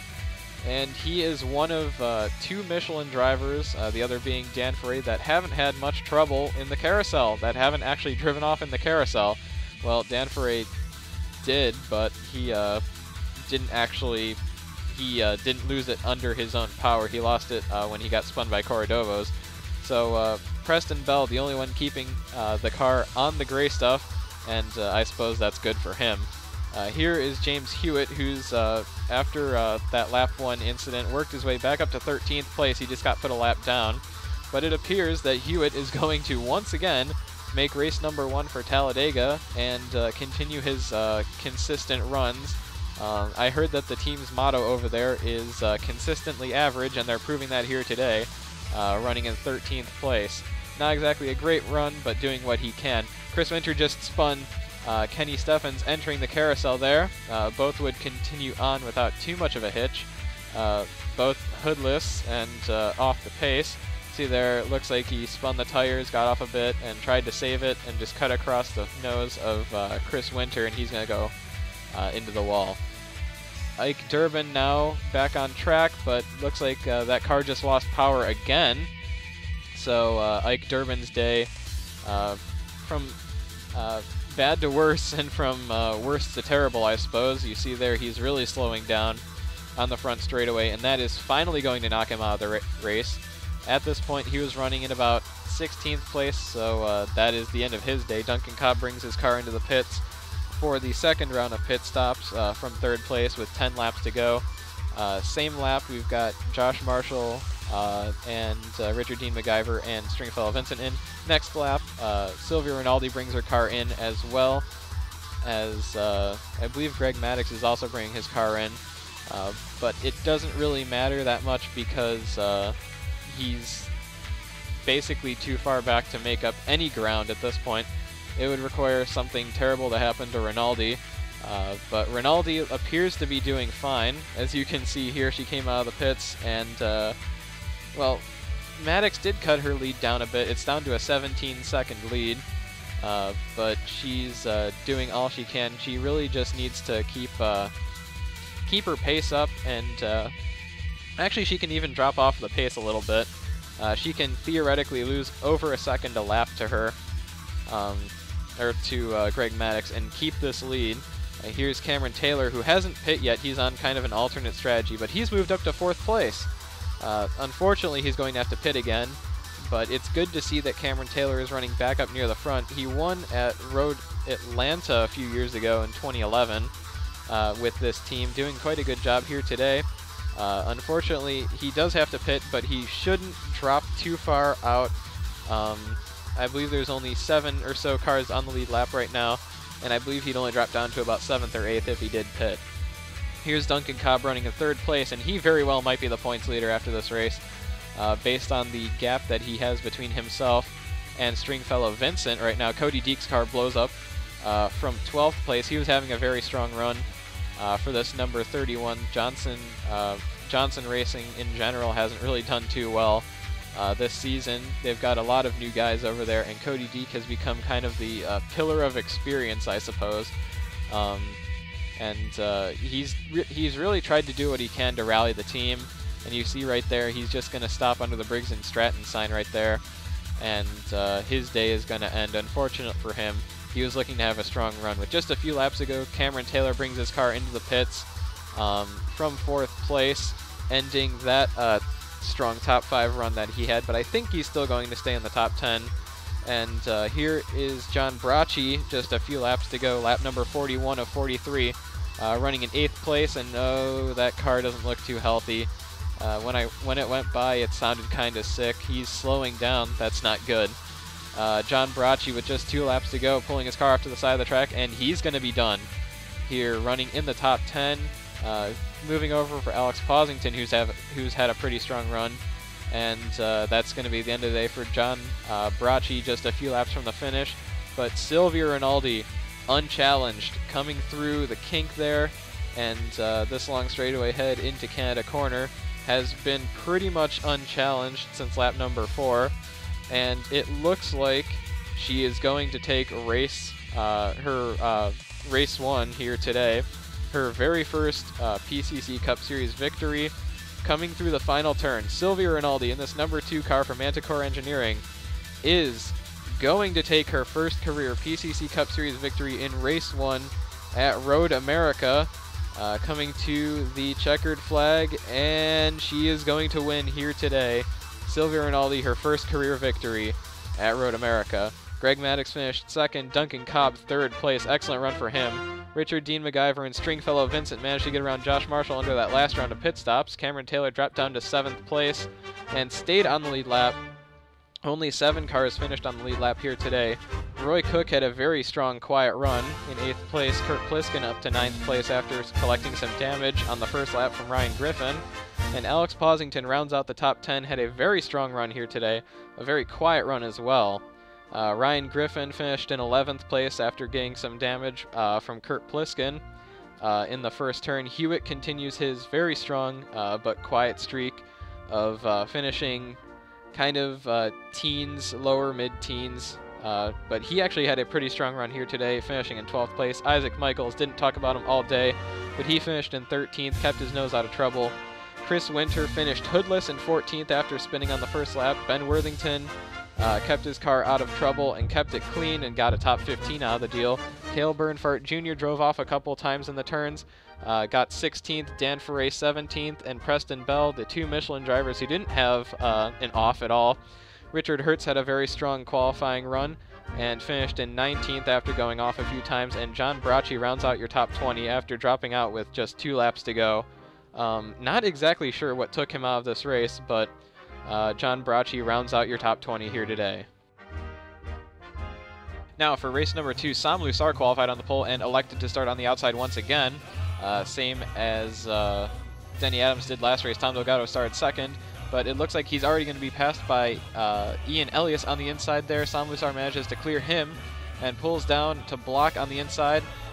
And he is one of uh, two Michelin drivers, uh, the other being Dan Ferre, that haven't had much trouble in the carousel, that haven't actually driven off in the carousel. Well, Dan Ferre did, but he uh, didn't actually, he uh, didn't lose it under his own power. He lost it uh, when he got spun by Corredovos. So uh, Preston Bell, the only one keeping uh, the car on the gray stuff, and uh, I suppose that's good for him. Uh, here is James Hewitt, who's, uh, after uh, that lap one incident, worked his way back up to thirteenth place. He just got put a lap down. But it appears that Hewitt is going to once again make race number one for Talladega and uh, continue his uh, consistent runs. Um, I heard that the team's motto over there is uh, consistently average, and they're proving that here today, uh, running in thirteenth place. Not exactly a great run, but doing what he can. Chris Winter just spun Uh, Kenny Steffens entering the carousel there. Uh, both would continue on without too much of a hitch. Uh, both hoodless and uh, off the pace. See there, it looks like he spun the tires, got off a bit, and tried to save it, and just cut across the nose of uh, Chris Winter, and he's going to go uh, into the wall. Ike Durbin now back on track, but looks like uh, that car just lost power again. So uh, Ike Durbin's day uh, from uh, bad to worse, and from uh, worse to terrible, I suppose. You see there, he's really slowing down on the front straightaway, and that is finally going to knock him out of the ra race. At this point, he was running in about sixteenth place, so uh, that is the end of his day. Duncan Cobb brings his car into the pits for the second round of pit stops uh, from third place with ten laps to go. Uh, same lap, we've got Josh Marshall uh, and uh, Richard Dean McGyver and Stringfellow Vincent in. Next lap, uh, Silvia Rinaldi brings her car in, as well as uh, I believe Greg Maddox is also bringing his car in. Uh, but it doesn't really matter that much because uh, he's basically too far back to make up any ground at this point. It would require something terrible to happen to Rinaldi Uh, but Rinaldi appears to be doing fine. As you can see here, she came out of the pits, and, uh, well, Maddox did cut her lead down a bit. It's down to a seventeen second lead, uh, but she's uh, doing all she can. She really just needs to keep uh, keep her pace up, and uh, actually she can even drop off the pace a little bit. Uh, she can theoretically lose over a second a lap to her, um, or to uh, Greg Maddox, and keep this lead. Uh, here's Cameron Taylor, who hasn't pit yet. He's on kind of an alternate strategy, but he's moved up to fourth place. Uh, unfortunately, he's going to have to pit again, but it's good to see that Cameron Taylor is running back up near the front. He won at Road Atlanta a few years ago in twenty eleven uh, with this team, doing quite a good job here today. Uh, unfortunately, he does have to pit, but he shouldn't drop too far out. Um, I believe there's only seven or so cars on the lead lap right now, and I believe he'd only drop down to about seventh or eighth if he did pit. Here's Duncan Cobb running in third place, and he very well might be the points leader after this race, uh, based on the gap that he has between himself and Stringfellow Vincent. Right now, Cody Deek's car blows up uh, from twelfth place. He was having a very strong run uh, for this number thirty-one. Johnson, uh, Johnson Racing in general hasn't really done too well uh, this season. They've got a lot of new guys over there, and Cody Deek has become kind of the uh, pillar of experience, I suppose. Um, And uh, he's re he's really tried to do what he can to rally the team. And you see right there, he's just going to stop under the Briggs and Stratton sign right there. And uh, his day is going to end. Unfortunate for him. He was looking to have a strong run. With just a few laps ago, Cameron Taylor brings his car into the pits um, from fourth place, ending that uh, strong top five run that he had. But I think he's still going to stay in the top ten. And uh, here is John Bracci, just a few laps to go, lap number forty-one of forty-three, uh, running in eighth place, and oh, that car doesn't look too healthy. Uh, when I when it went by, it sounded kind of sick. He's slowing down. That's not good. Uh, John Bracci with just two laps to go, pulling his car off to the side of the track, and he's going to be done here, running in the top ten. Uh, moving over for Alex Posington, who's have who's had a pretty strong run. And uh, that's going to be the end of the day for John uh, Bracci, just a few laps from the finish. But Silvia Rinaldi, unchallenged, coming through the kink there, and uh, this long straightaway head into Canada Corner, has been pretty much unchallenged since lap number four. And it looks like she is going to take race uh, her uh, race one here today, her very first uh, P C C Cup Series victory. Coming through the final turn, Silvia Rinaldi in this number two car from Manticore Engineering is going to take her first career P C C Cup Series victory in race one at Road America, uh, coming to the checkered flag, and she is going to win here today. Silvia Rinaldi, her first career victory at Road America. Greg Maddox finished second, Duncan Cobb third place. Excellent run for him. Richard Dean McIver and Stringfellow Vincent managed to get around Josh Marshall under that last round of pit stops. Cameron Taylor dropped down to seventh place and stayed on the lead lap. Only seven cars finished on the lead lap here today. Roy Cook had a very strong, quiet run in eighth place. Kurt Pliskin up to ninth place after collecting some damage on the first lap from Ryan Griffin. And Alex Posington rounds out the top ten, had a very strong run here today, a very quiet run as well. Uh, Ryan Griffin finished in eleventh place after getting some damage uh, from Kurt Pliskin uh, in the first turn. Hewitt continues his very strong uh, but quiet streak of uh, finishing kind of uh, teens, lower mid-teens, uh, but he actually had a pretty strong run here today, finishing in twelfth place. Isaac Michaels, didn't talk about him all day, but he finished in thirteenth, kept his nose out of trouble. Chris Winter finished hoodless in fourteenth after spinning on the first lap. Ben Worthington Uh, kept his car out of trouble and kept it clean and got a top fifteen out of the deal. Cale Bernfart Junior drove off a couple times in the turns, uh, got sixteenth, Dan Ferre seventeenth, and Preston Bell, the two Michelin drivers who didn't have uh, an off at all. Richard Hertz had a very strong qualifying run and finished in nineteenth after going off a few times, and John Bracci rounds out your top twenty after dropping out with just two laps to go. Um, not exactly sure what took him out of this race, but Uh, John Bracci rounds out your top twenty here today. Now for race number two, Sam Lusar qualified on the pole and elected to start on the outside once again, uh, same as uh, Denny Adams did last race. Tom Delgado started second, but it looks like he's already going to be passed by uh, Ian Elias on the inside there. Sam Lusar manages to clear him and pulls down to block on the inside.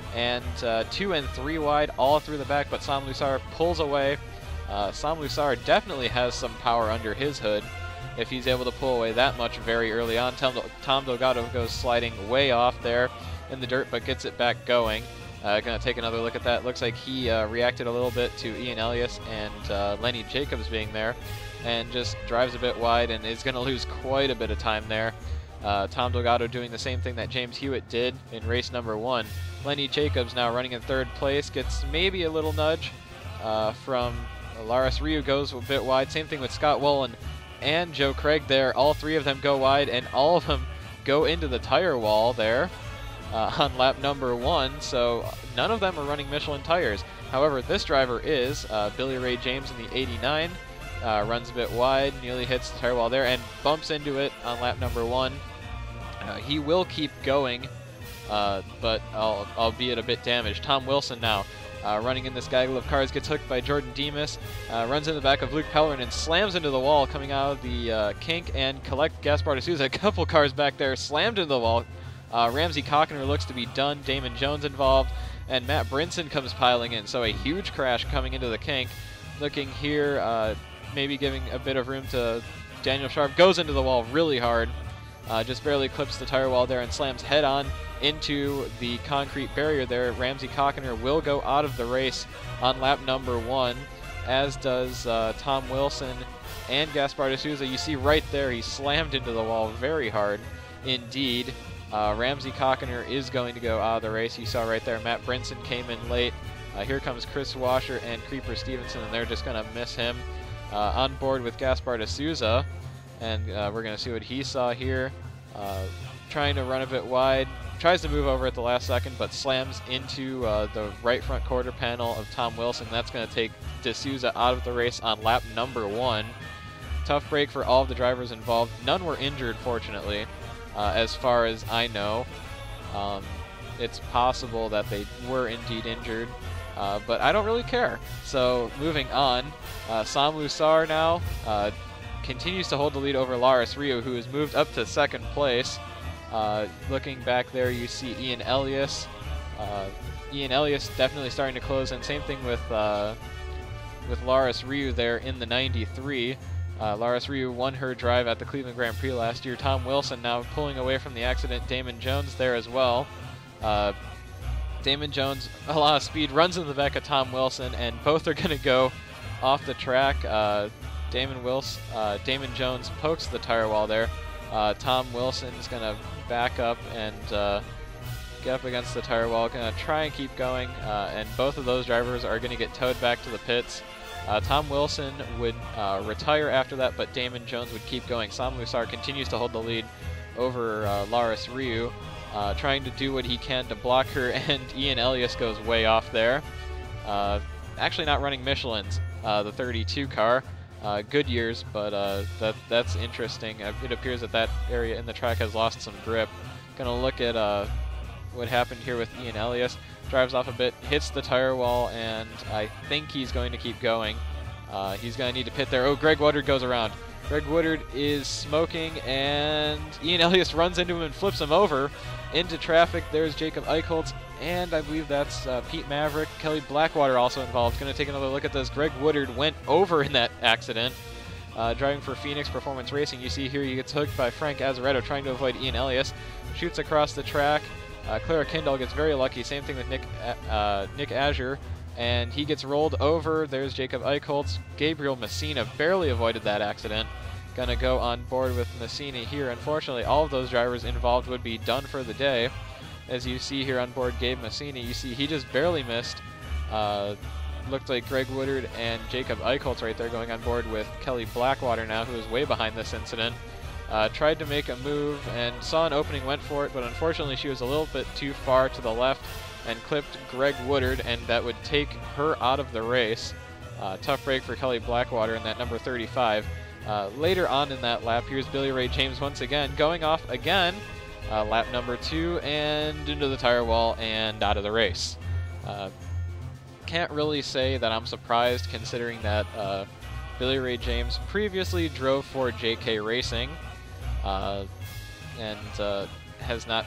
and uh, two and three wide all through the back, but Sam Lusar pulls away. Uh, Sam Lusar definitely has some power under his hood if he's able to pull away that much very early on. Tom, Tom Delgado goes sliding way off there in the dirt, but gets it back going. Uh, gonna take another look at that. Looks like he uh, reacted a little bit to Ian Elias and uh, Lenny Jacobs being there, and just drives a bit wide and is gonna lose quite a bit of time there. Uh, Tom Delgado doing the same thing that James Hewitt did in race number one. Lenny Jacobs now running in third place, gets maybe a little nudge uh, from Laris Ryu, goes a bit wide. Same thing with Scott Wolin and Joe Craig there. All three of them go wide, and all of them go into the tire wall there. Uh, on lap number one, so none of them are running Michelin tires. However, this driver is uh, Billy Ray James in the eighty-nine, uh, runs a bit wide, nearly hits the tire wall there, and bumps into it on lap number one. Uh, he will keep going, uh, but al albeit a bit damaged. Tom Wilson now uh, running in this gaggle of cars, gets hooked by Jordan Demas, uh, runs in the back of Luke Pellerin and slams into the wall coming out of the uh, kink, and collect Gaspar de Souza. A couple cars back there slammed into the wall. Uh, Ramsey Cockner looks to be done, Damon Jones involved, and Matt Brinson comes piling in. So a huge crash coming into the kink. Looking here, uh, maybe giving a bit of room to Daniel Sharp. Goes into the wall really hard, uh, just barely clips the tire wall there and slams head on into the concrete barrier there. Ramsey Cockner will go out of the race on lap number one, as does uh, Tom Wilson and Gaspar de Souza. You see right there, he slammed into the wall very hard indeed. Uh, Ramsey Cockner is going to go out of the race. You saw right there, Matt Brinson came in late. Uh, here comes Chris Washer and Creeper Stevenson, and they're just going to miss him. Uh, on board with Gaspar de Souza, and uh, we're going to see what he saw here. Uh, trying to run a bit wide, tries to move over at the last second, but slams into uh, the right front quarter panel of Tom Wilson. That's going to take de Souza out of the race on lap number one. Tough break for all of the drivers involved. None were injured, fortunately. Uh, as far as I know, um, it's possible that they were indeed injured, uh, but I don't really care. So moving on, uh, Sam Lusar now uh, continues to hold the lead over Laris Rio, who has moved up to second place. Uh, looking back there, you see Ian Elias. Uh, Ian Elias definitely starting to close in. Same thing with uh, with Laris Rio there in the ninety-three. Uh, Laris Ryu won her drive at the Cleveland Grand Prix last year. Tom Wilson now pulling away from the accident. Damon Jones there as well. Uh, Damon Jones, a lot of speed, runs in the back of Tom Wilson, and both are going to go off the track. Uh, Damon, Wilson, uh, Damon Jones pokes the tire wall there. Uh, Tom Wilson's going to back up and uh, get up against the tire wall. Going to try and keep going, uh, and both of those drivers are going to get towed back to the pits. Uh, Tom Wilson would uh, retire after that, but Damon Jones would keep going. Sam Lusar continues to hold the lead over uh, Laris Ryu, uh, trying to do what he can to block her, and Ian Elias goes way off there. Uh, actually not running Michelin's, uh, the thirty-two car. Uh, Goodyear's, but uh, that, that's interesting. Uh, it appears that that area in the track has lost some grip. Gonna look at uh, what happened here with Ian Elias. Drives off a bit, hits the tire wall, and I think he's going to keep going. Uh, he's going to need to pit there. Oh, Greg Woodard goes around. Greg Woodard is smoking, and Ian Elias runs into him and flips him over into traffic. There's Jacob Eichholz, and I believe that's uh, Pete Maverick. Kelly Blackwater also involved. Going to take another look at this. Greg Woodard went over in that accident. Uh, driving for Phoenix Performance Racing. You see here he gets hooked by Frank Azaretto trying to avoid Ian Elias. Shoots across the track. Uh, Clara Kendall gets very lucky. Same thing with Nick uh, Nick Azure, and he gets rolled over. There's Jacob Eichholz. Gabriel Messina barely avoided that accident. Gonna go on board with Messina here. Unfortunately, all of those drivers involved would be done for the day. As you see here on board Gabe Messina, you see he just barely missed. Uh, looked like Greg Woodard and Jacob Eichholz right there going on board with Kelly Blackwater now, who is way behind this incident. Uh, tried to make a move and saw an opening, went for it, but unfortunately she was a little bit too far to the left and clipped Greg Woodard, and that would take her out of the race. Uh, tough break for Kelly Blackwater in that number thirty-five. Uh, later on in that lap, here's Billy Ray James once again, going off again, uh, lap number two, and into the tire wall and out of the race. Uh, can't really say that I'm surprised, considering that uh, Billy Ray James previously drove for J K Racing. Uh, and uh, has not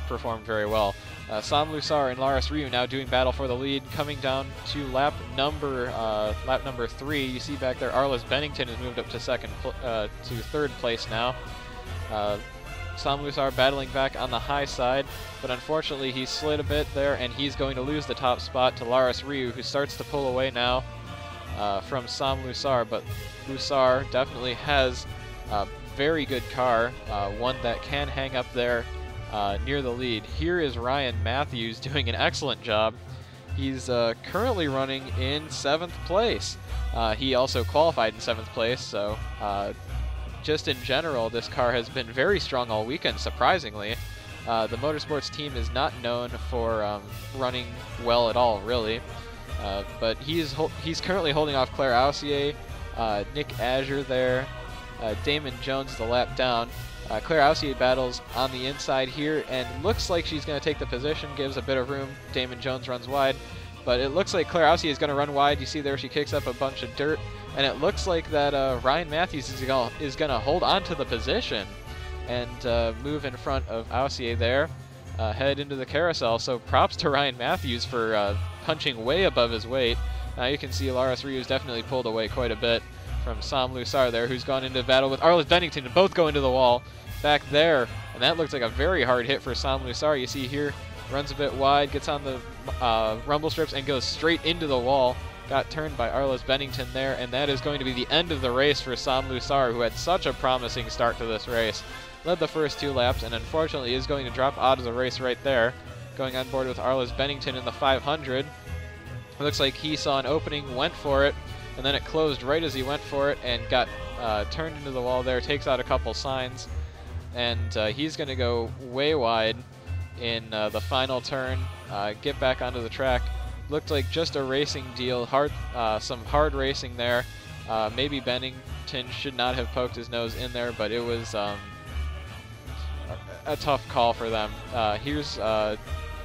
performed very well. Uh, Sam Lusar and Laris Ryu now doing battle for the lead, coming down to lap number uh, lap number three. You see back there, Arliss Bennington has moved up to second uh, to third place now. Uh, Sam Lusar battling back on the high side, but unfortunately he slid a bit there, and he's going to lose the top spot to Laris Ryu, who starts to pull away now uh, from Sam Lusar. But Lusar definitely has a very good car, uh, one that can hang up there Uh, near the lead. Here is Ryan Matthews doing an excellent job. He's uh, currently running in seventh place. Uh, he also qualified in seventh place, so uh, just in general, this car has been very strong all weekend, surprisingly. Uh, the motorsports team is not known for um, running well at all, really. Uh, but he's he's currently holding off Claire Aussier, uh, Nick Azure there, uh, Damon Jones the lap down. Uh, Claire Aussier battles on the inside here and looks like she's going to take the position, gives a bit of room. Damon Jones runs wide, but it looks like Claire Aussier is going to run wide. You see there she kicks up a bunch of dirt, and it looks like that uh, Ryan Matthews is going is going to hold on to the position and uh, move in front of Aussier there, uh, head into the carousel. So props to Ryan Matthews for uh, punching way above his weight. Now you can see Laris Ryu's definitely pulled away quite a bit from Sam Lusar there, who's gone into battle with Arliss Bennington, and both go into the wall back there. And that looks like a very hard hit for Sam Lusar. You see here, runs a bit wide, gets on the uh, rumble strips, and goes straight into the wall. Got turned by Arliss Bennington there, and that is going to be the end of the race for Sam Lusar, who had such a promising start to this race. Led the first two laps, and unfortunately is going to drop out of the race right there. Going on board with Arliss Bennington in the five hundred. It looks like he saw an opening, went for it, and then it closed right as he went for it and got uh, turned into the wall there, takes out a couple signs, and uh, he's going to go way wide in uh, the final turn, uh, get back onto the track. Looked like just a racing deal, hard, uh, some hard racing there. Uh, maybe Bennington should not have poked his nose in there, but it was um, a, a tough call for them. Uh, here's uh,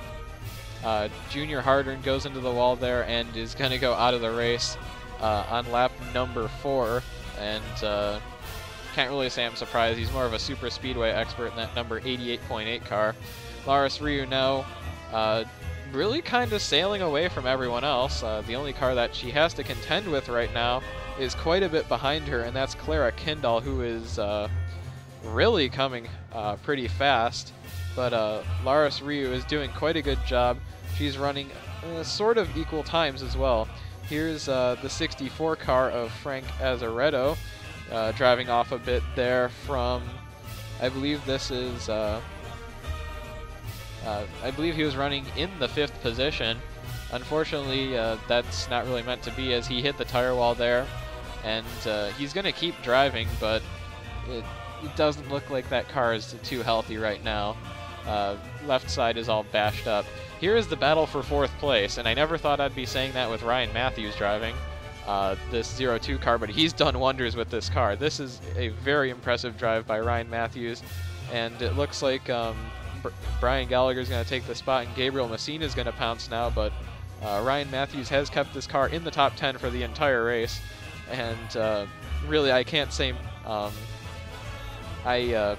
uh, Junior Hardern goes into the wall there and is going to go out of the race Uh, on lap number four, and uh, can't really say I'm surprised. He's more of a super speedway expert in that number eighty-eight point eight car. Laris Ryu now uh, really kind of sailing away from everyone else. Uh, the only car that she has to contend with right now is quite a bit behind her, and that's Clara Kindall, who is uh, really coming uh, pretty fast. But uh, Laris Ryu is doing quite a good job. She's running uh, sort of equal times as well. Here's uh, the sixty-four car of Frank Azaretto, uh, driving off a bit there from, I believe this is, uh, uh, I believe he was running in the fifth position. Unfortunately, uh, that's not really meant to be, as he hit the tire wall there, and uh, he's going to keep driving, but it, it doesn't look like that car is too healthy right now. Uh, left side is all bashed up. Here is the battle for fourth place, and I never thought I'd be saying that with Ryan Matthews driving uh, this zero two car, but he's done wonders with this car. This is a very impressive drive by Ryan Matthews, and it looks like um, Br Brian Gallagher is going to take the spot, and Gabriel Messina is going to pounce now, but uh, Ryan Matthews has kept this car in the top ten for the entire race, and uh, really I can't say um, I... Uh,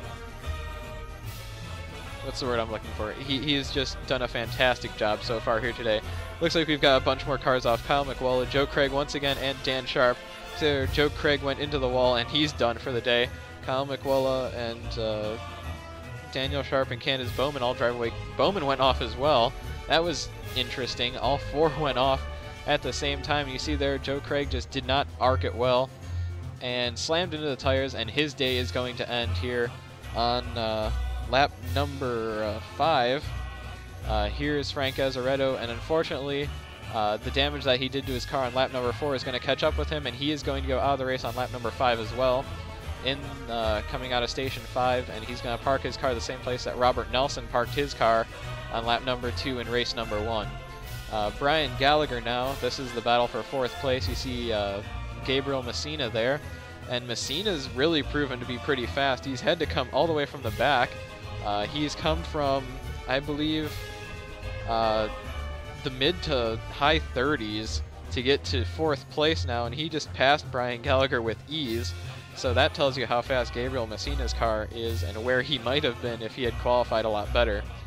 What's the word I'm looking for? He, he's just done a fantastic job so far here today. Looks like we've got a bunch more cars off. Kyle McWella, Joe Craig once again, and Dan Sharp. So Joe Craig went into the wall, and he's done for the day. Kyle McWella and uh, Daniel Sharp and Candace Bowman all drive away. Bowman went off as well. That was interesting. All four went off at the same time. You see there, Joe Craig just did not arc it well and slammed into the tires, and his day is going to end here on... Uh, lap number uh, five. Uh, here's Frank Azaretto, and unfortunately uh, the damage that he did to his car on lap number four is going to catch up with him, and he is going to go out of the race on lap number five as well, in uh, coming out of station five, and he's going to park his car the same place that Robert Nelson parked his car on lap number two in race number one. Uh, Brian Gallagher now, this is the battle for fourth place. You see uh, Gabriel Messina there, and Messina's really proven to be pretty fast. He's had to come all the way from the back. Uh, he's come from, I believe, uh, the mid to high thirties to get to fourth place now, and he just passed Brian Gallagher with ease. So that tells you how fast Gabriel Messina's car is and where he might have been if he had qualified a lot better.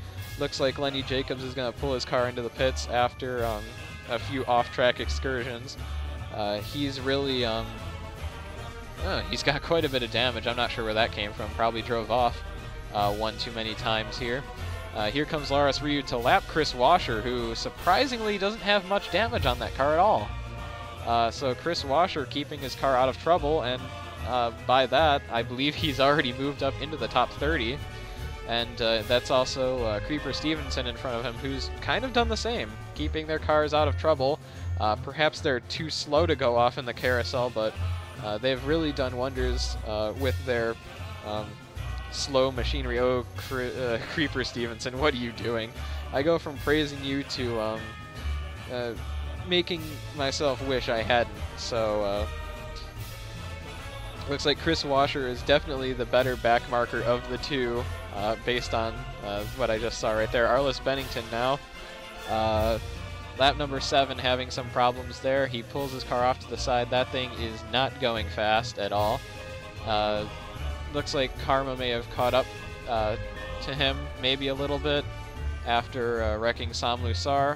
looks like Lenny Jacobs is going to pull his car into the pits after um, a few off-track excursions. Uh, he's really, um, oh, he's got quite a bit of damage. I'm not sure where that came from. Probably drove off uh, one too many times here. Uh, here comes Laris Ryu to lap Chris Washer, who surprisingly doesn't have much damage on that car at all. Uh, so Chris Washer keeping his car out of trouble, and uh, by that, I believe he's already moved up into the top thirty. And uh, that's also uh, Creeper Stevenson in front of him, who's kind of done the same, keeping their cars out of trouble. Uh, perhaps they're too slow to go off in the carousel, but uh, they've really done wonders uh, with their um, slow machinery. Oh, cre uh, Creeper Stevenson, what are you doing? I go from praising you to um, uh, making myself wish I hadn't. So, uh, looks like Chris Washer is definitely the better back marker of the two, uh, based on uh, what I just saw right there. Arliss Bennington now. Uh, lap number seven having some problems there. He pulls his car off to the side. That thing is not going fast at all. Uh, looks like Karma may have caught up uh, to him maybe a little bit after uh, wrecking Sam Lusar.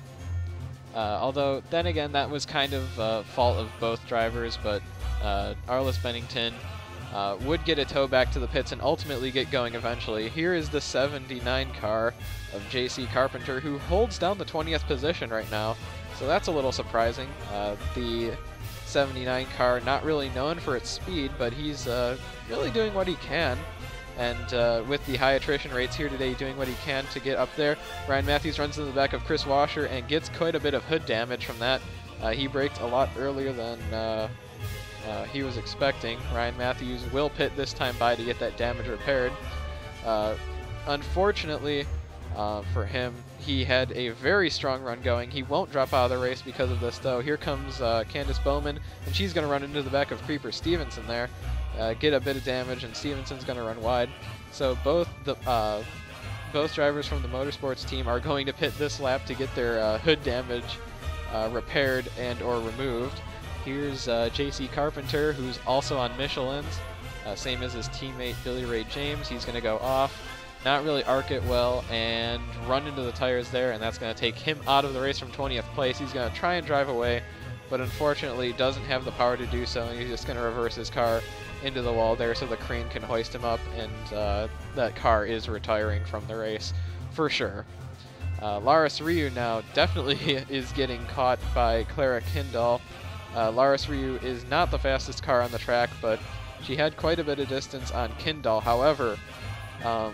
Uh, although, then again, that was kind of uh, fault of both drivers, but uh, Arliss Bennington uh, would get a tow back to the pits and ultimately get going eventually. Here is the seventy-nine car of J C Carpenter, who holds down the twentieth position right now, so that's a little surprising. Uh, the seventy-nine car not really known for its speed, but he's uh, really doing what he can. And uh, with the high attrition rates here today, doing what he can to get up there. Ryan Matthews runs into the back of Chris Washer and gets quite a bit of hood damage from that. Uh, he braked a lot earlier than uh, uh, he was expecting. Ryan Matthews will pit this time by to get that damage repaired. Uh, unfortunately uh, for him, he had a very strong run going. He won't drop out of the race because of this, though. Here comes uh, Candace Bowman, and she's going to run into the back of Creeper Stevenson there. Uh, get a bit of damage, and Stevenson's going to run wide. So both the uh, both drivers from the motorsports team are going to pit this lap to get their uh, hood damage uh, repaired and or removed. Here's uh, J C Carpenter, who's also on Michelin's, uh, same as his teammate Billy Ray James. He's going to go off, not really arc it well, and run into the tires there, and that's going to take him out of the race from twentieth place. He's going to try and drive away, but unfortunately doesn't have the power to do so, and he's just going to reverse his car into the wall there so the crane can hoist him up, and uh, that car is retiring from the race for sure. Uh, Laris Ryu now definitely is getting caught by Clara Kindall. Uh, Laris Ryu is not the fastest car on the track, but she had quite a bit of distance on Kindall. However, um,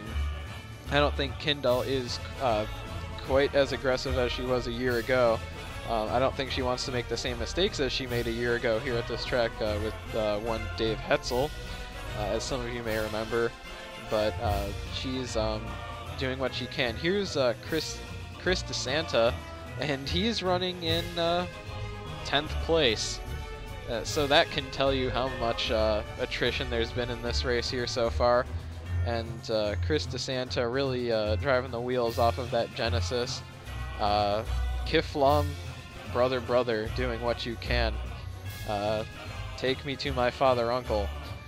I don't think Kindall is uh, quite as aggressive as she was a year ago. Um, I don't think she wants to make the same mistakes as she made a year ago here at this track uh, with uh, one Dave Hetzel, uh, as some of you may remember. But uh, she's um, doing what she can. Here's uh, Chris Chris DeSanta, and he's running in uh, tenth place. Uh, so that can tell you how much uh, attrition there's been in this race here so far. And uh, Chris DeSanta really uh, driving the wheels off of that Genesis. Uh, Kiflam, brother, brother, doing what you can. Uh, take me to my father, uncle.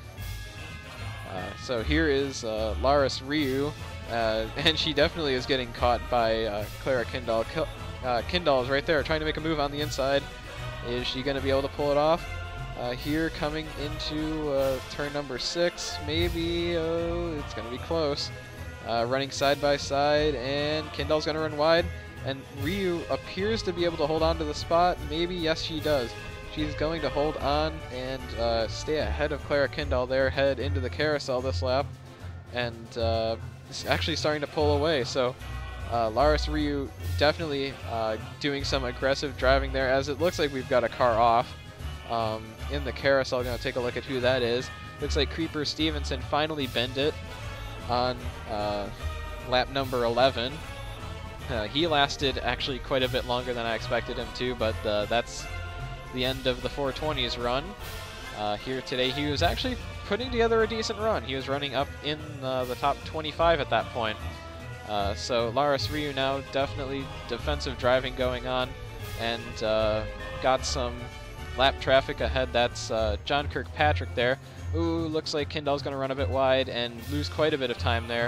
Uh, so here is uh, Laris Ryu, uh, and she definitely is getting caught by uh, Clara Kindall. K uh, Kindall is right there trying to make a move on the inside. Is she going to be able to pull it off? Uh, here coming into uh, turn number six, maybe, oh, it's going to be close. Uh, running side by side, and Kindall's going to run wide. And Ryu appears to be able to hold on to the spot. Maybe, yes, she does. She's going to hold on and uh, stay ahead of Clara Kindall there, head into the carousel this lap. And uh, it's actually starting to pull away. So uh, Laris Ryu definitely uh, doing some aggressive driving there, as it looks like we've got a car off um, in the carousel. Going to take a look at who that is. Looks like Creeper Stevenson finally bent it on uh, lap number eleven. Uh, he lasted actually quite a bit longer than I expected him to, but uh, that's the end of the four twenties run. Uh, here today, he was actually putting together a decent run. He was running up in uh, the top twenty-five at that point. Uh, so Laris Ryu now definitely defensive driving going on, and uh, got some lap traffic ahead. That's uh, John Kirkpatrick there. Ooh, looks like Kindall's going to run a bit wide and lose quite a bit of time there.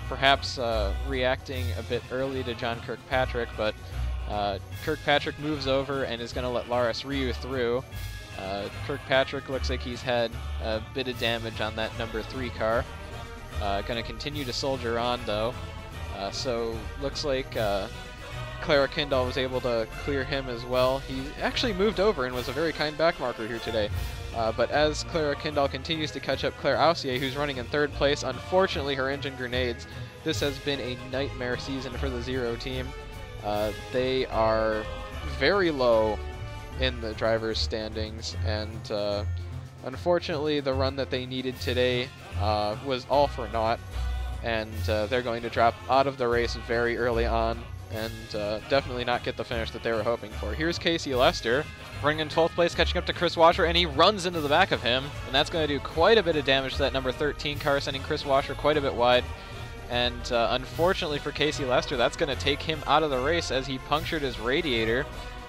perhaps uh, reacting a bit early to John Kirkpatrick, but uh, Kirkpatrick moves over and is going to let Lars Ryu through. Uh, Kirkpatrick looks like he's had a bit of damage on that number three car. Uh, going to continue to soldier on, though. Uh, so looks like uh, Clara Kindall was able to clear him as well. He actually moved over and was a very kind backmarker here today. Uh, but as Clara Kindall continues to catch up Claire Aussier, who's running in third place, unfortunately her engine grenades. This has been a nightmare season for the Zero team. Uh, they are very low in the drivers' standings, and uh, unfortunately the run that they needed today uh, was all for naught, and uh, they're going to drop out of the race very early on and uh, definitely not get the finish that they were hoping for. Here's Casey Lester running in twelfth place, catching up to Chris Washer, and he runs into the back of him, and that's going to do quite a bit of damage to that number thirteen car, sending Chris Washer quite a bit wide. And uh, unfortunately for Casey Lester, that's going to take him out of the race as he punctured his radiator.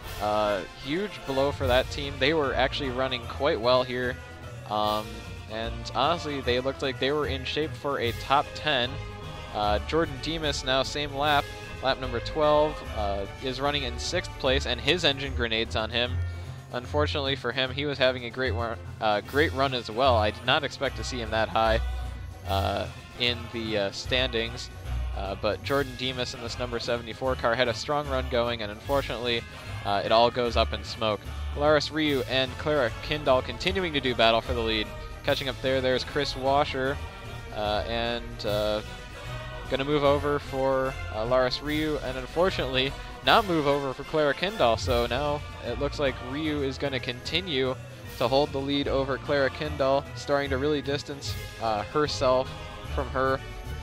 Uh, huge blow for that team. They were actually running quite well here, um, and honestly, they looked like they were in shape for a top ten. Uh, Jordan Demas, now same lap, lap number twelve, uh, is running in sixth place, and his engine grenades on him. Unfortunately for him, he was having a great run, uh, great run as well. I did not expect to see him that high uh, in the uh, standings, uh, but Jordan Demas in this number seventy-four car had a strong run going, and unfortunately, uh, it all goes up in smoke. Laris Ryu and Clara Kindall continuing to do battle for the lead. Catching up there, there's Chris Washer, uh, and uh, going to move over for uh, Laris Ryu, and unfortunately not move over for Clara Kindall. So now it looks like Ryu is going to continue to hold the lead over Clara Kindall, starting to really distance uh, herself from her,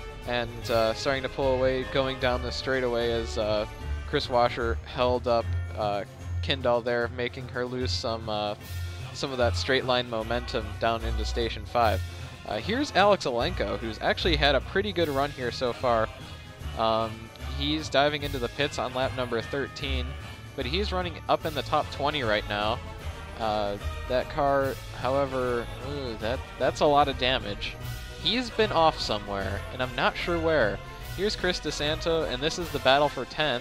and uh, starting to pull away, going down the straightaway as uh, Chris Washer held up uh, Kindall there, making her lose some uh, some of that straight line momentum down into Station five. Uh, here's Alex Alenko, who's actually had a pretty good run here so far. Um, he's diving into the pits on lap number thirteen, but he's running up in the top twenty right now. Uh, that car, however, ooh, that that's a lot of damage. He's been off somewhere, and I'm not sure where. Here's Chris DeSanto, and this is the battle for tenth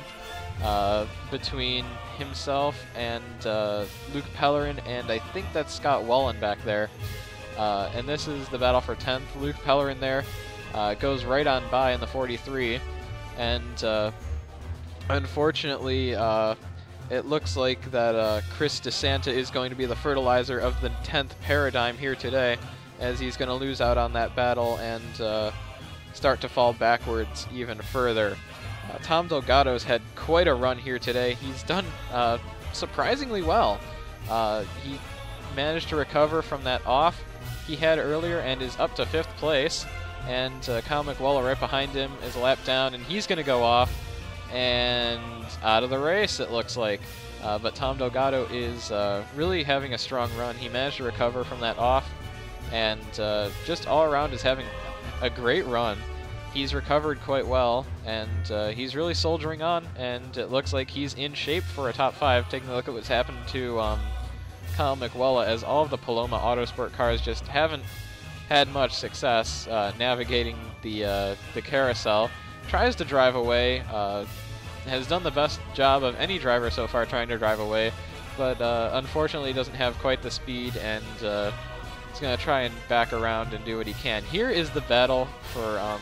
uh, between himself and uh, Luke Pellerin, and I think that's Scott Wallen back there. Uh, and this is the battle for tenth. Luke Pellerin there uh, goes right on by in the forty-three, and uh, unfortunately uh, it looks like that uh, Chris DeSanta is going to be the fertilizer of the tenth paradigm here today, as he's going to lose out on that battle and uh, start to fall backwards even further. Uh, Tom Delgado's had quite a run here today. He's done uh, surprisingly well. Uh, he managed to recover from that off he had earlier and is up to fifth place, and uh, Kyle McWalla right behind him is a lap down, and he's going to go off and out of the race, it looks like. Uh, but Tom Delgado is uh, really having a strong run. He managed to recover from that off, and uh, just all around is having a great run. He's recovered quite well, and uh, he's really soldiering on, and it looks like he's in shape for a top five. Taking a look at what's happened to um, Kyle McWalla, as all of the Paloma Autosport cars just haven't had much success uh, navigating the uh, the carousel. Tries to drive away, uh, has done the best job of any driver so far trying to drive away, but uh, unfortunately doesn't have quite the speed, and uh, he's going to try and back around and do what he can. Here is the battle for, um,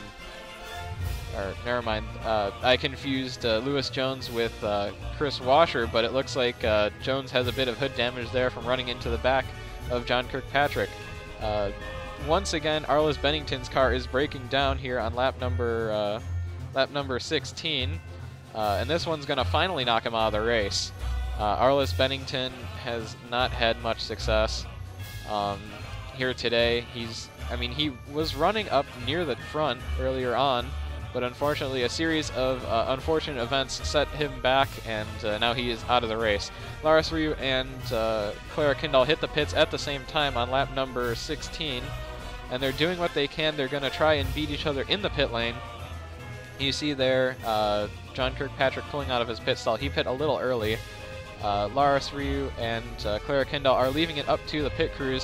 or never mind, uh, I confused uh, Lewis Jones with uh, Chris Washer, but it looks like uh, Jones has a bit of hood damage there from running into the back of John Kirkpatrick. Uh, once again, Arliss Bennington's car is breaking down here on lap number uh, lap number sixteen, uh, and this one's going to finally knock him out of the race. Uh, Arliss Bennington has not had much success um, here today. He's, I mean, he was running up near the front earlier on, but unfortunately a series of uh, unfortunate events set him back, and uh, now he is out of the race. Laris Ryu and uh, Clara Kindall hit the pits at the same time on lap number sixteen, and they're doing what they can. They're going to try and beat each other in the pit lane. You see there uh, John Kirkpatrick pulling out of his pit stall. He pit a little early. Uh, Laris Ryu and uh, Clara Kindall are leaving it up to the pit crews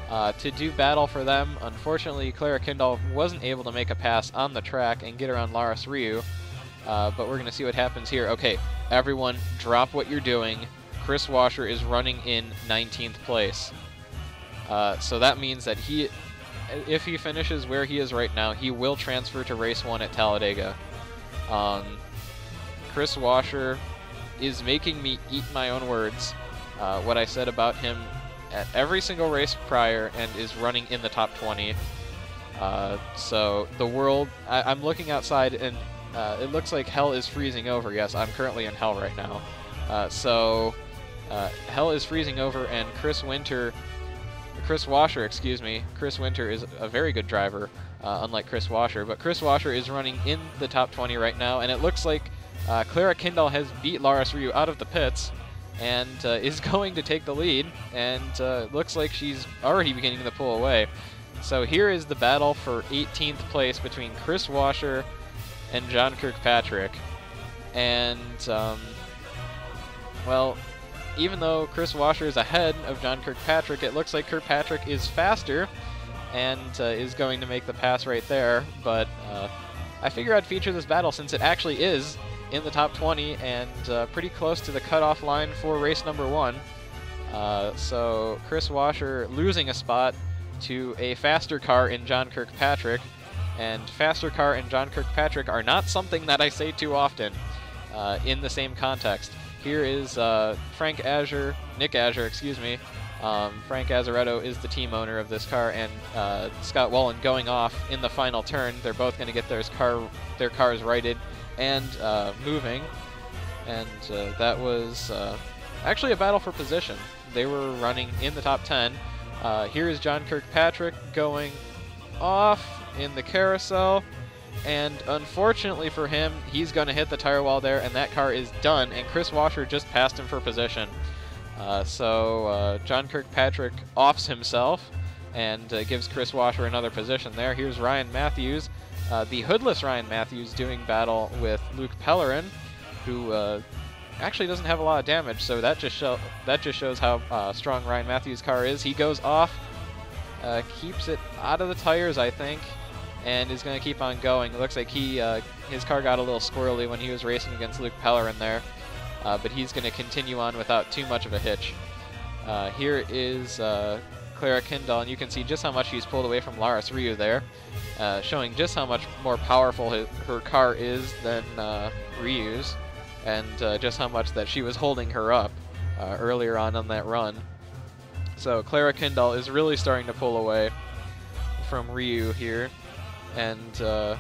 uh, to do battle for them. Unfortunately, Clara Kindle wasn't able to make a pass on the track and get around Laris Ryu, uh, but we're going to see what happens here. Okay, everyone, drop what you're doing. Chris Washer is running in nineteenth place. Uh, so that means that he, if he finishes where he is right now, he will transfer to race one at Talladega. Um, Chris Washer is making me eat my own words. Uh, what I said about him at every single race prior, and is running in the top twenty. Uh, so the world, I, I'm looking outside and uh, it looks like hell is freezing over. Yes, I'm currently in hell right now. Uh, so uh, hell is freezing over, and Chris Winter, Chris Washer, excuse me, Chris Winter is a very good driver, uh, unlike Chris Washer, but Chris Washer is running in the top twenty right now, and it looks like uh, Clara Kindle has beat Laris Ryu out of the pits, and uh, is going to take the lead, and uh, looks like she's already beginning to pull away. So here is the battle for eighteenth place between Chris Washer and John Kirkpatrick. And, um, well, even though Chris Washer is ahead of John Kirkpatrick, it looks like Kirkpatrick is faster and uh, is going to make the pass right there. But uh, I figure I'd feature this battle since it actually is in the top twenty and uh, pretty close to the cutoff line for race number one. Uh, so Chris Washer losing a spot to a faster car in John Kirkpatrick, and faster car and John Kirkpatrick are not something that I say too often uh, in the same context. Here is uh, Frank Azure, Nick Azure, excuse me. Um, Frank Azaretto is the team owner of this car, and uh, Scott Wallen going off in the final turn. They're both going to get their car, their cars righted and uh, moving, and uh, that was uh, actually a battle for position. They were running in the top ten. Uh, here is John Kirkpatrick going off in the carousel, and unfortunately for him, he's going to hit the tire wall there, and that car is done, and Chris Washer just passed him for position. Uh, so uh, John Kirkpatrick offs himself and uh, gives Chris Washer another position there. Here's Ryan Matthews, uh, the hoodless Ryan Matthews, doing battle with Luke Pellerin, who uh, actually doesn't have a lot of damage, so that just show that just shows how uh, strong Ryan Matthews' car is. He goes off, uh, keeps it out of the tires, I think, and is going to keep on going. It looks like he uh, his car got a little squirrely when he was racing against Luke Pellerin there, uh, but he's going to continue on without too much of a hitch. Uh, here is uh, Clara Kindle, and you can see just how much she's pulled away from Laris Ryu there, uh, showing just how much more powerful his, her car is than uh, Ryu's, and uh, just how much that she was holding her up uh, earlier on on that run. So Clara Kindle is really starting to pull away from Ryu here, and uh,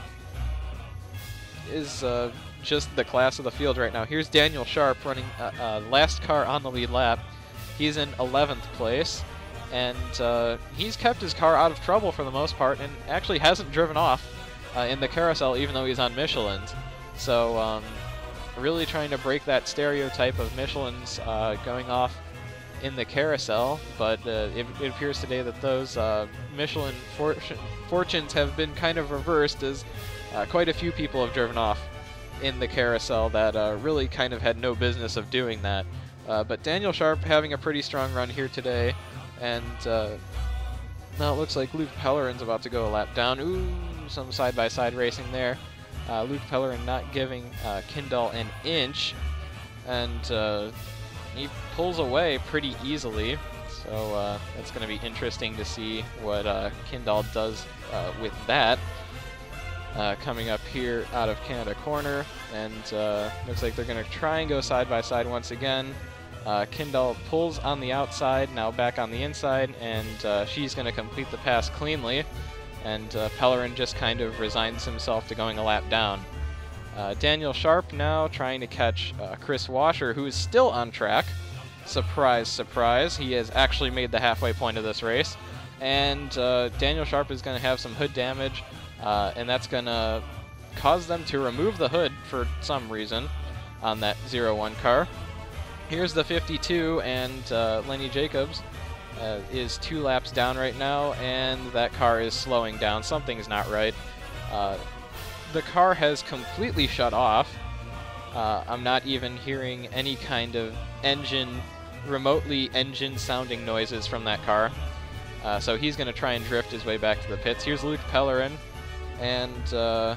is uh, just the class of the field right now. Here's Daniel Sharp running uh, uh, last car on the lead lap. He's in eleventh place, and uh, he's kept his car out of trouble for the most part, and actually hasn't driven off uh, in the carousel even though he's on Michelin's. So um, really trying to break that stereotype of Michelin's uh, going off in the carousel, but uh, it, it appears today that those uh, Michelin for fortunes have been kind of reversed, as uh, quite a few people have driven off in the carousel that uh, really kind of had no business of doing that. Uh, but Daniel Sharp having a pretty strong run here today, and uh, now it looks like Luke Pellerin's about to go a lap down. Ooh, some side-by-side racing there. Uh, Luke Pellerin not giving uh, Kindle an inch, and uh, he pulls away pretty easily. So uh, that's going to be interesting to see what uh, Kindle does uh, with that. Uh, coming up here out of Canada corner, and uh, looks like they're going to try and go side by side once again. Uh, Kindle pulls on the outside, now back on the inside, and uh, she's going to complete the pass cleanly. And uh, Pellerin just kind of resigns himself to going a lap down. Uh, Daniel Sharp now trying to catch uh, Chris Washer, who is still on track. Surprise, surprise. He has actually made the halfway point of this race. And uh, Daniel Sharp is going to have some hood damage, uh, and that's going to cause them to remove the hood for some reason on that zero one car. Here's the fifty-two, and uh, Lenny Jacobs uh, is two laps down right now, and that car is slowing down. Something's not right. Uh, the car has completely shut off. Uh, I'm not even hearing any kind of engine, remotely engine sounding noises from that car. Uh, so he's going to try and drift his way back to the pits. Here's Luke Pellerin, and uh,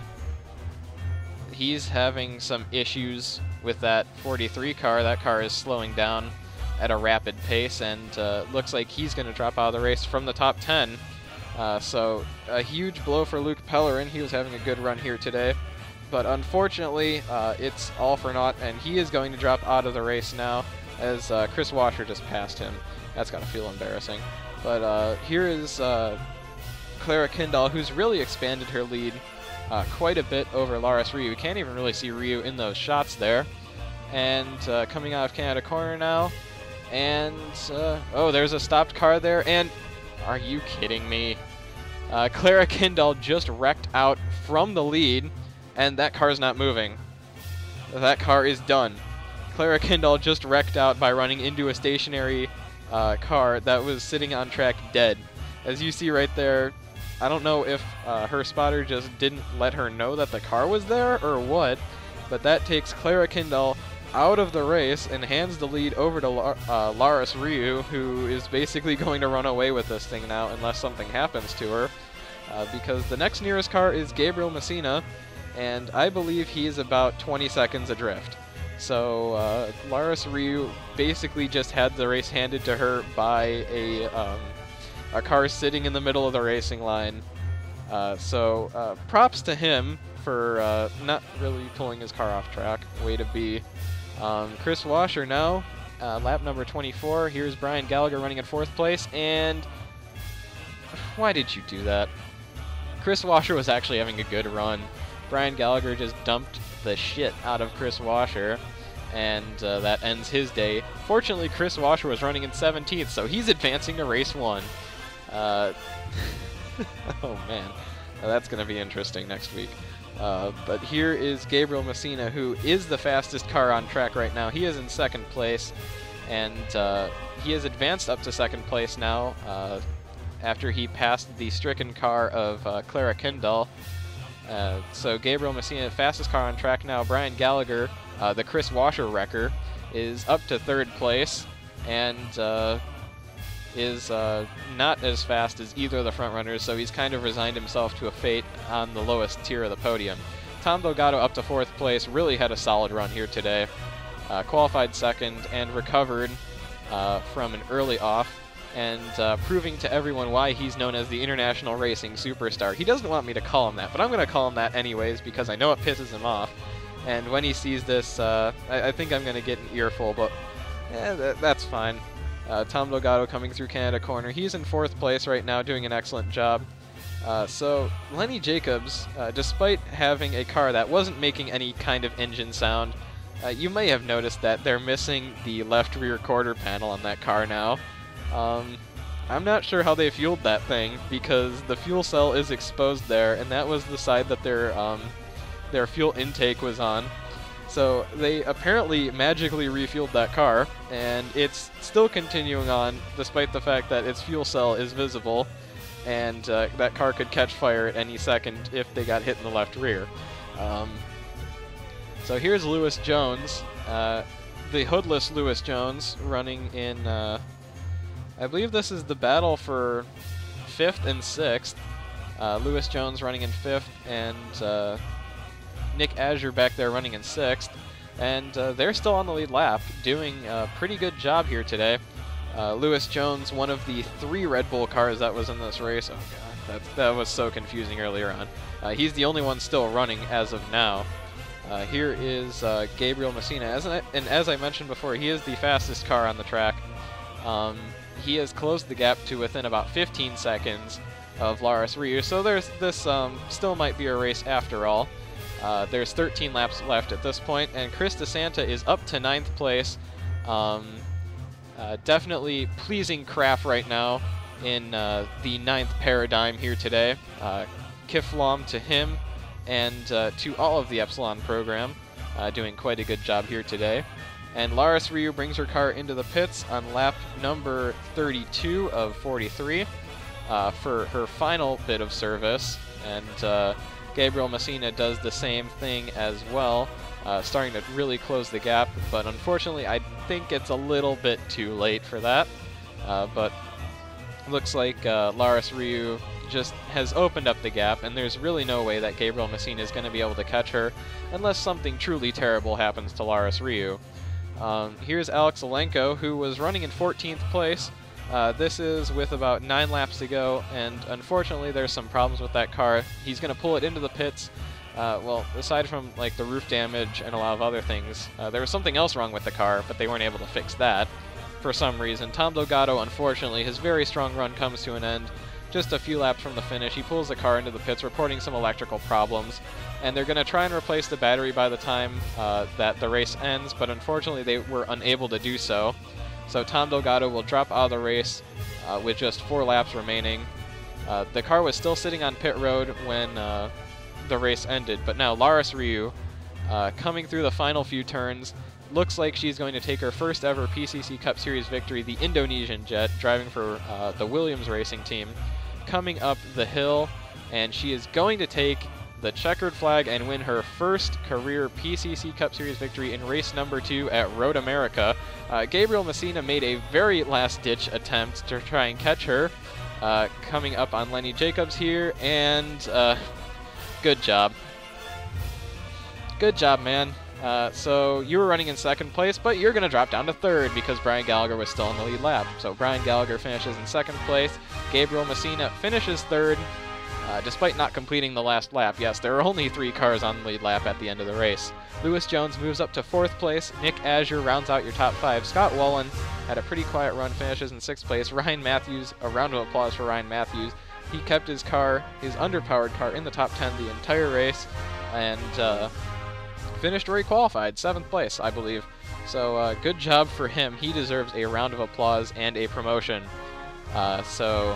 he's having some issues with that forty-three car. That car is slowing down at a rapid pace, and uh, looks like he's going to drop out of the race from the top ten. Uh, so a huge blow for Luke Pellerin. He was having a good run here today, but unfortunately uh, it's all for naught, and he is going to drop out of the race now as uh, Chris Washer just passed him. That's got to feel embarrassing. But uh, here is uh, Clara Kindall, who's really expanded her lead uh, quite a bit over Laris Ryu. You can't even really see Ryu in those shots there. And uh, coming out of Canada corner now, and uh, oh, there's a stopped car there, and are you kidding me? Uh, Clara Kindall just wrecked out from the lead, and that car's not moving. That car is done. Clara Kindall just wrecked out by running into a stationary uh, car that was sitting on track dead. As you see right there, I don't know if uh, her spotter just didn't let her know that the car was there or what, but that takes Clara Kindall out of the race and hands the lead over to La uh, Laris Ryu, who is basically going to run away with this thing now unless something happens to her, uh, because the next nearest car is Gabriel Messina, and I believe he is about twenty seconds adrift. So uh, Laris Ryu basically just had the race handed to her by a, um, a car sitting in the middle of the racing line. Uh, so uh, props to him for uh, not really pulling his car off track. Way to be. Um, Chris Washer now, uh, lap number twenty-four. Here's Brian Gallagher running in fourth place, and why did you do that? Chris Washer was actually having a good run. Brian Gallagher just dumped the shit out of Chris Washer, and uh, that ends his day. Fortunately, Chris Washer was running in seventeenth, so he's advancing to race one. Uh, oh man, now that's going to be interesting next week. Uh, but here is Gabriel Messina, who is the fastest car on track right now. He is in second place, and uh, he has advanced up to second place now uh, after he passed the stricken car of uh, Clara Kindall. Uh, so Gabriel Messina, fastest car on track now. Brian Gallagher, uh, the Chris Washer wrecker, is up to third place, and uh, is uh, not as fast as either of the front runners, so he's kind of resigned himself to a fate on the lowest tier of the podium. Tom Delgado up to fourth place, really had a solid run here today. Uh, qualified second and recovered uh, from an early off, and uh, proving to everyone why he's known as the international racing superstar. He doesn't want me to call him that, but I'm going to call him that anyways because I know it pisses him off. And when he sees this, uh, I, I think I'm going to get an earful, but eh, th that's fine. Uh, Tom Delgado coming through Canada corner. He's in fourth place right now, doing an excellent job. Uh, so Lenny Jacobs, uh, despite having a car that wasn't making any kind of engine sound, uh, you may have noticed that they're missing the left rear quarter panel on that car now. Um, I'm not sure how they fueled that thing because the fuel cell is exposed there, and that was the side that their um, their fuel intake was on. So they apparently magically refueled that car, and it's still continuing on despite the fact that its fuel cell is visible, and uh, that car could catch fire at any second if they got hit in the left rear. Um, so here's Lewis Jones, uh, the hoodless Lewis Jones, running in, uh, I believe this is the battle for fifth and sixth. Uh, Lewis Jones running in fifth, and uh, Nick Azure back there running in sixth, and uh, they're still on the lead lap, doing a pretty good job here today. Uh, Lewis Jones, one of the three Red Bull cars that was in this race. Oh god, that, that was so confusing earlier on. Uh, he's the only one still running as of now. Uh, here is uh, Gabriel Messina, as I, and as I mentioned before, he is the fastest car on the track. Um, he has closed the gap to within about fifteen seconds of Laris Ryu, so there's this um, still might be a race after all. Uh, there's thirteen laps left at this point, and Chris DeSanta is up to ninth place. Um, uh, definitely pleasing Kraft right now in uh, the ninth paradigm here today. Uh, Kiflam to him and uh, to all of the Epsilon program, uh, doing quite a good job here today. And Laris Ryu brings her car into the pits on lap number thirty-two of forty-three uh, for her final bit of service, and uh, Gabriel Messina does the same thing as well, uh, starting to really close the gap, but unfortunately I think it's a little bit too late for that. Uh, but looks like uh, Laris Ryu just has opened up the gap, and there's really no way that Gabriel Messina is going to be able to catch her unless something truly terrible happens to Laris Ryu. Um, here's Alex Alenko, who was running in fourteenth place. Uh, this is with about nine laps to go, and unfortunately there's some problems with that car. He's going to pull it into the pits. Uh, well, aside from like the roof damage and a lot of other things, uh, there was something else wrong with the car, but they weren't able to fix that for some reason. Tom Delgado, unfortunately, his very strong run comes to an end. Just a few laps from the finish, he pulls the car into the pits, reporting some electrical problems, and they're going to try and replace the battery by the time uh, that the race ends, but unfortunately they were unable to do so. So Tom Delgado will drop out of the race uh, with just four laps remaining. Uh, the car was still sitting on pit road when uh, the race ended, but now Laris Ryu, uh, coming through the final few turns, looks like she's going to take her first ever P C C Cup Series victory, the Indonesian jet, driving for uh, the Williams racing team, coming up the hill, and she is going to take the checkered flag and win her first career P C C Cup Series victory in race number two at Road America. Uh, Gabriel Messina made a very last-ditch attempt to try and catch her, uh, coming up on Lenny Jacobs here, and uh, good job. Good job, man. Uh, so you were running in second place, but you're going to drop down to third because Brian Gallagher was still in the lead lap. So Brian Gallagher finishes in second place. Gabriel Messina finishes third, uh, despite not completing the last lap. Yes, there are only three cars on the lead lap at the end of the race. Lewis Jones moves up to fourth place. Nick Azure rounds out your top five. Scott Wallen had a pretty quiet run, finishes in sixth place. Ryan Matthews, a round of applause for Ryan Matthews. He kept his car, his underpowered car, in the top ten the entire race, and uh, finished where he qualified, seventh place, I believe. So uh, good job for him. He deserves a round of applause and a promotion. Uh, so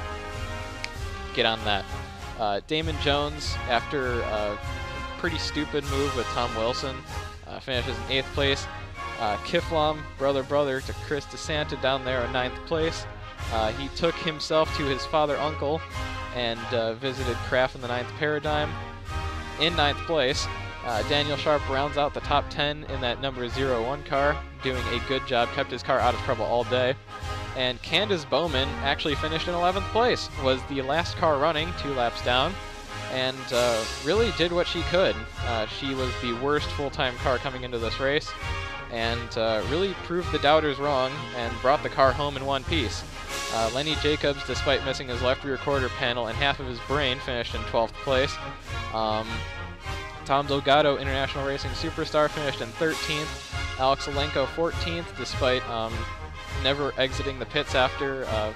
get on that. Uh, Damon Jones, after a pretty stupid move with Tom Wilson, uh, finishes in eighth place. Uh, Kiflam, brother brother to Chris DeSanta down there in ninth place. Uh, he took himself to his father uncle and uh, visited Kraft in the ninth Paradigm. In ninth place, Uh, Daniel Sharp rounds out the top ten in that number zero one car, doing a good job, kept his car out of trouble all day. And Candace Bowman actually finished in eleventh place, was the last car running, two laps down, and uh, really did what she could. Uh, she was the worst full-time car coming into this race, and uh, really proved the doubters wrong and brought the car home in one piece. Uh, Lenny Jacobs, despite missing his left rear quarter panel and half of his brain, finished in twelfth place. Um, Tom Delgado, International Racing Superstar, finished in thirteenth. Alex Alenko, fourteenth, despite um, never exiting the pits after uh,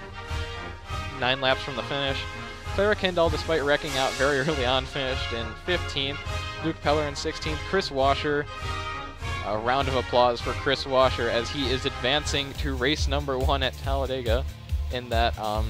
nine laps from the finish. Clara Kendall, despite wrecking out very early on, finished in fifteenth. Luke Peller in sixteenth. Chris Washer, a round of applause for Chris Washer as he is advancing to race number one at Talladega in that um,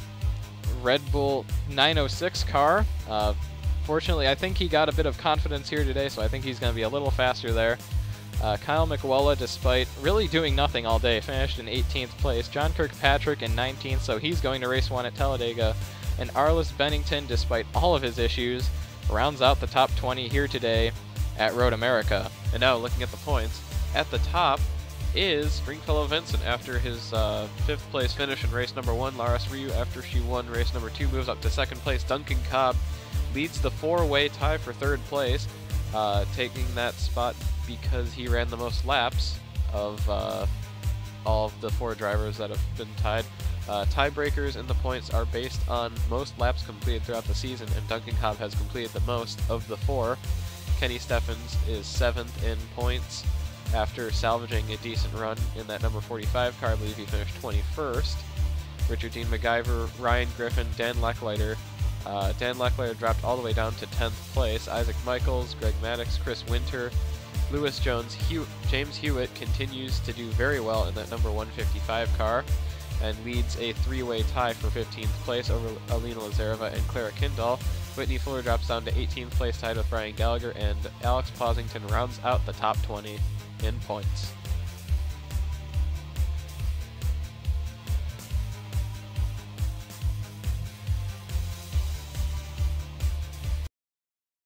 Red Bull nine oh six car. Uh, Fortunately, I think he got a bit of confidence here today, so I think he's going to be a little faster there. Uh, Kyle McWella, despite really doing nothing all day, finished in eighteenth place. John Kirkpatrick in nineteenth, so he's going to race one at Talladega. And Arliss Bennington, despite all of his issues, rounds out the top twenty here today at Road America. And now, looking at the points, at the top is Stringfellow Vincent after his uh, fifth place finish in race number one. Laris Ryu, after she won race number two, moves up to second place. Duncan Cobb leads the four-way tie for third place, uh, taking that spot because he ran the most laps of uh, all of the four drivers that have been tied. Uh, tiebreakers in the points are based on most laps completed throughout the season, and Duncan Cobb has completed the most of the four. Kenny Steffens is seventh in points after salvaging a decent run in that number forty-five car. I believe he finished twenty-first. Richard Dean McGyver, Ryan Griffin, Dan Leckleiter. Uh, Dan Leckleiter dropped all the way down to tenth place. Isaac Michaels, Greg Maddox, Chris Winter, Lewis Jones, Hew James Hewitt continues to do very well in that number one fifty-five car and leads a three-way tie for fifteenth place over Alina Lazareva and Clara Kindall. Whitney Fuller drops down to eighteenth place, tied with Brian Gallagher, and Alex Posington rounds out the top twenty in points.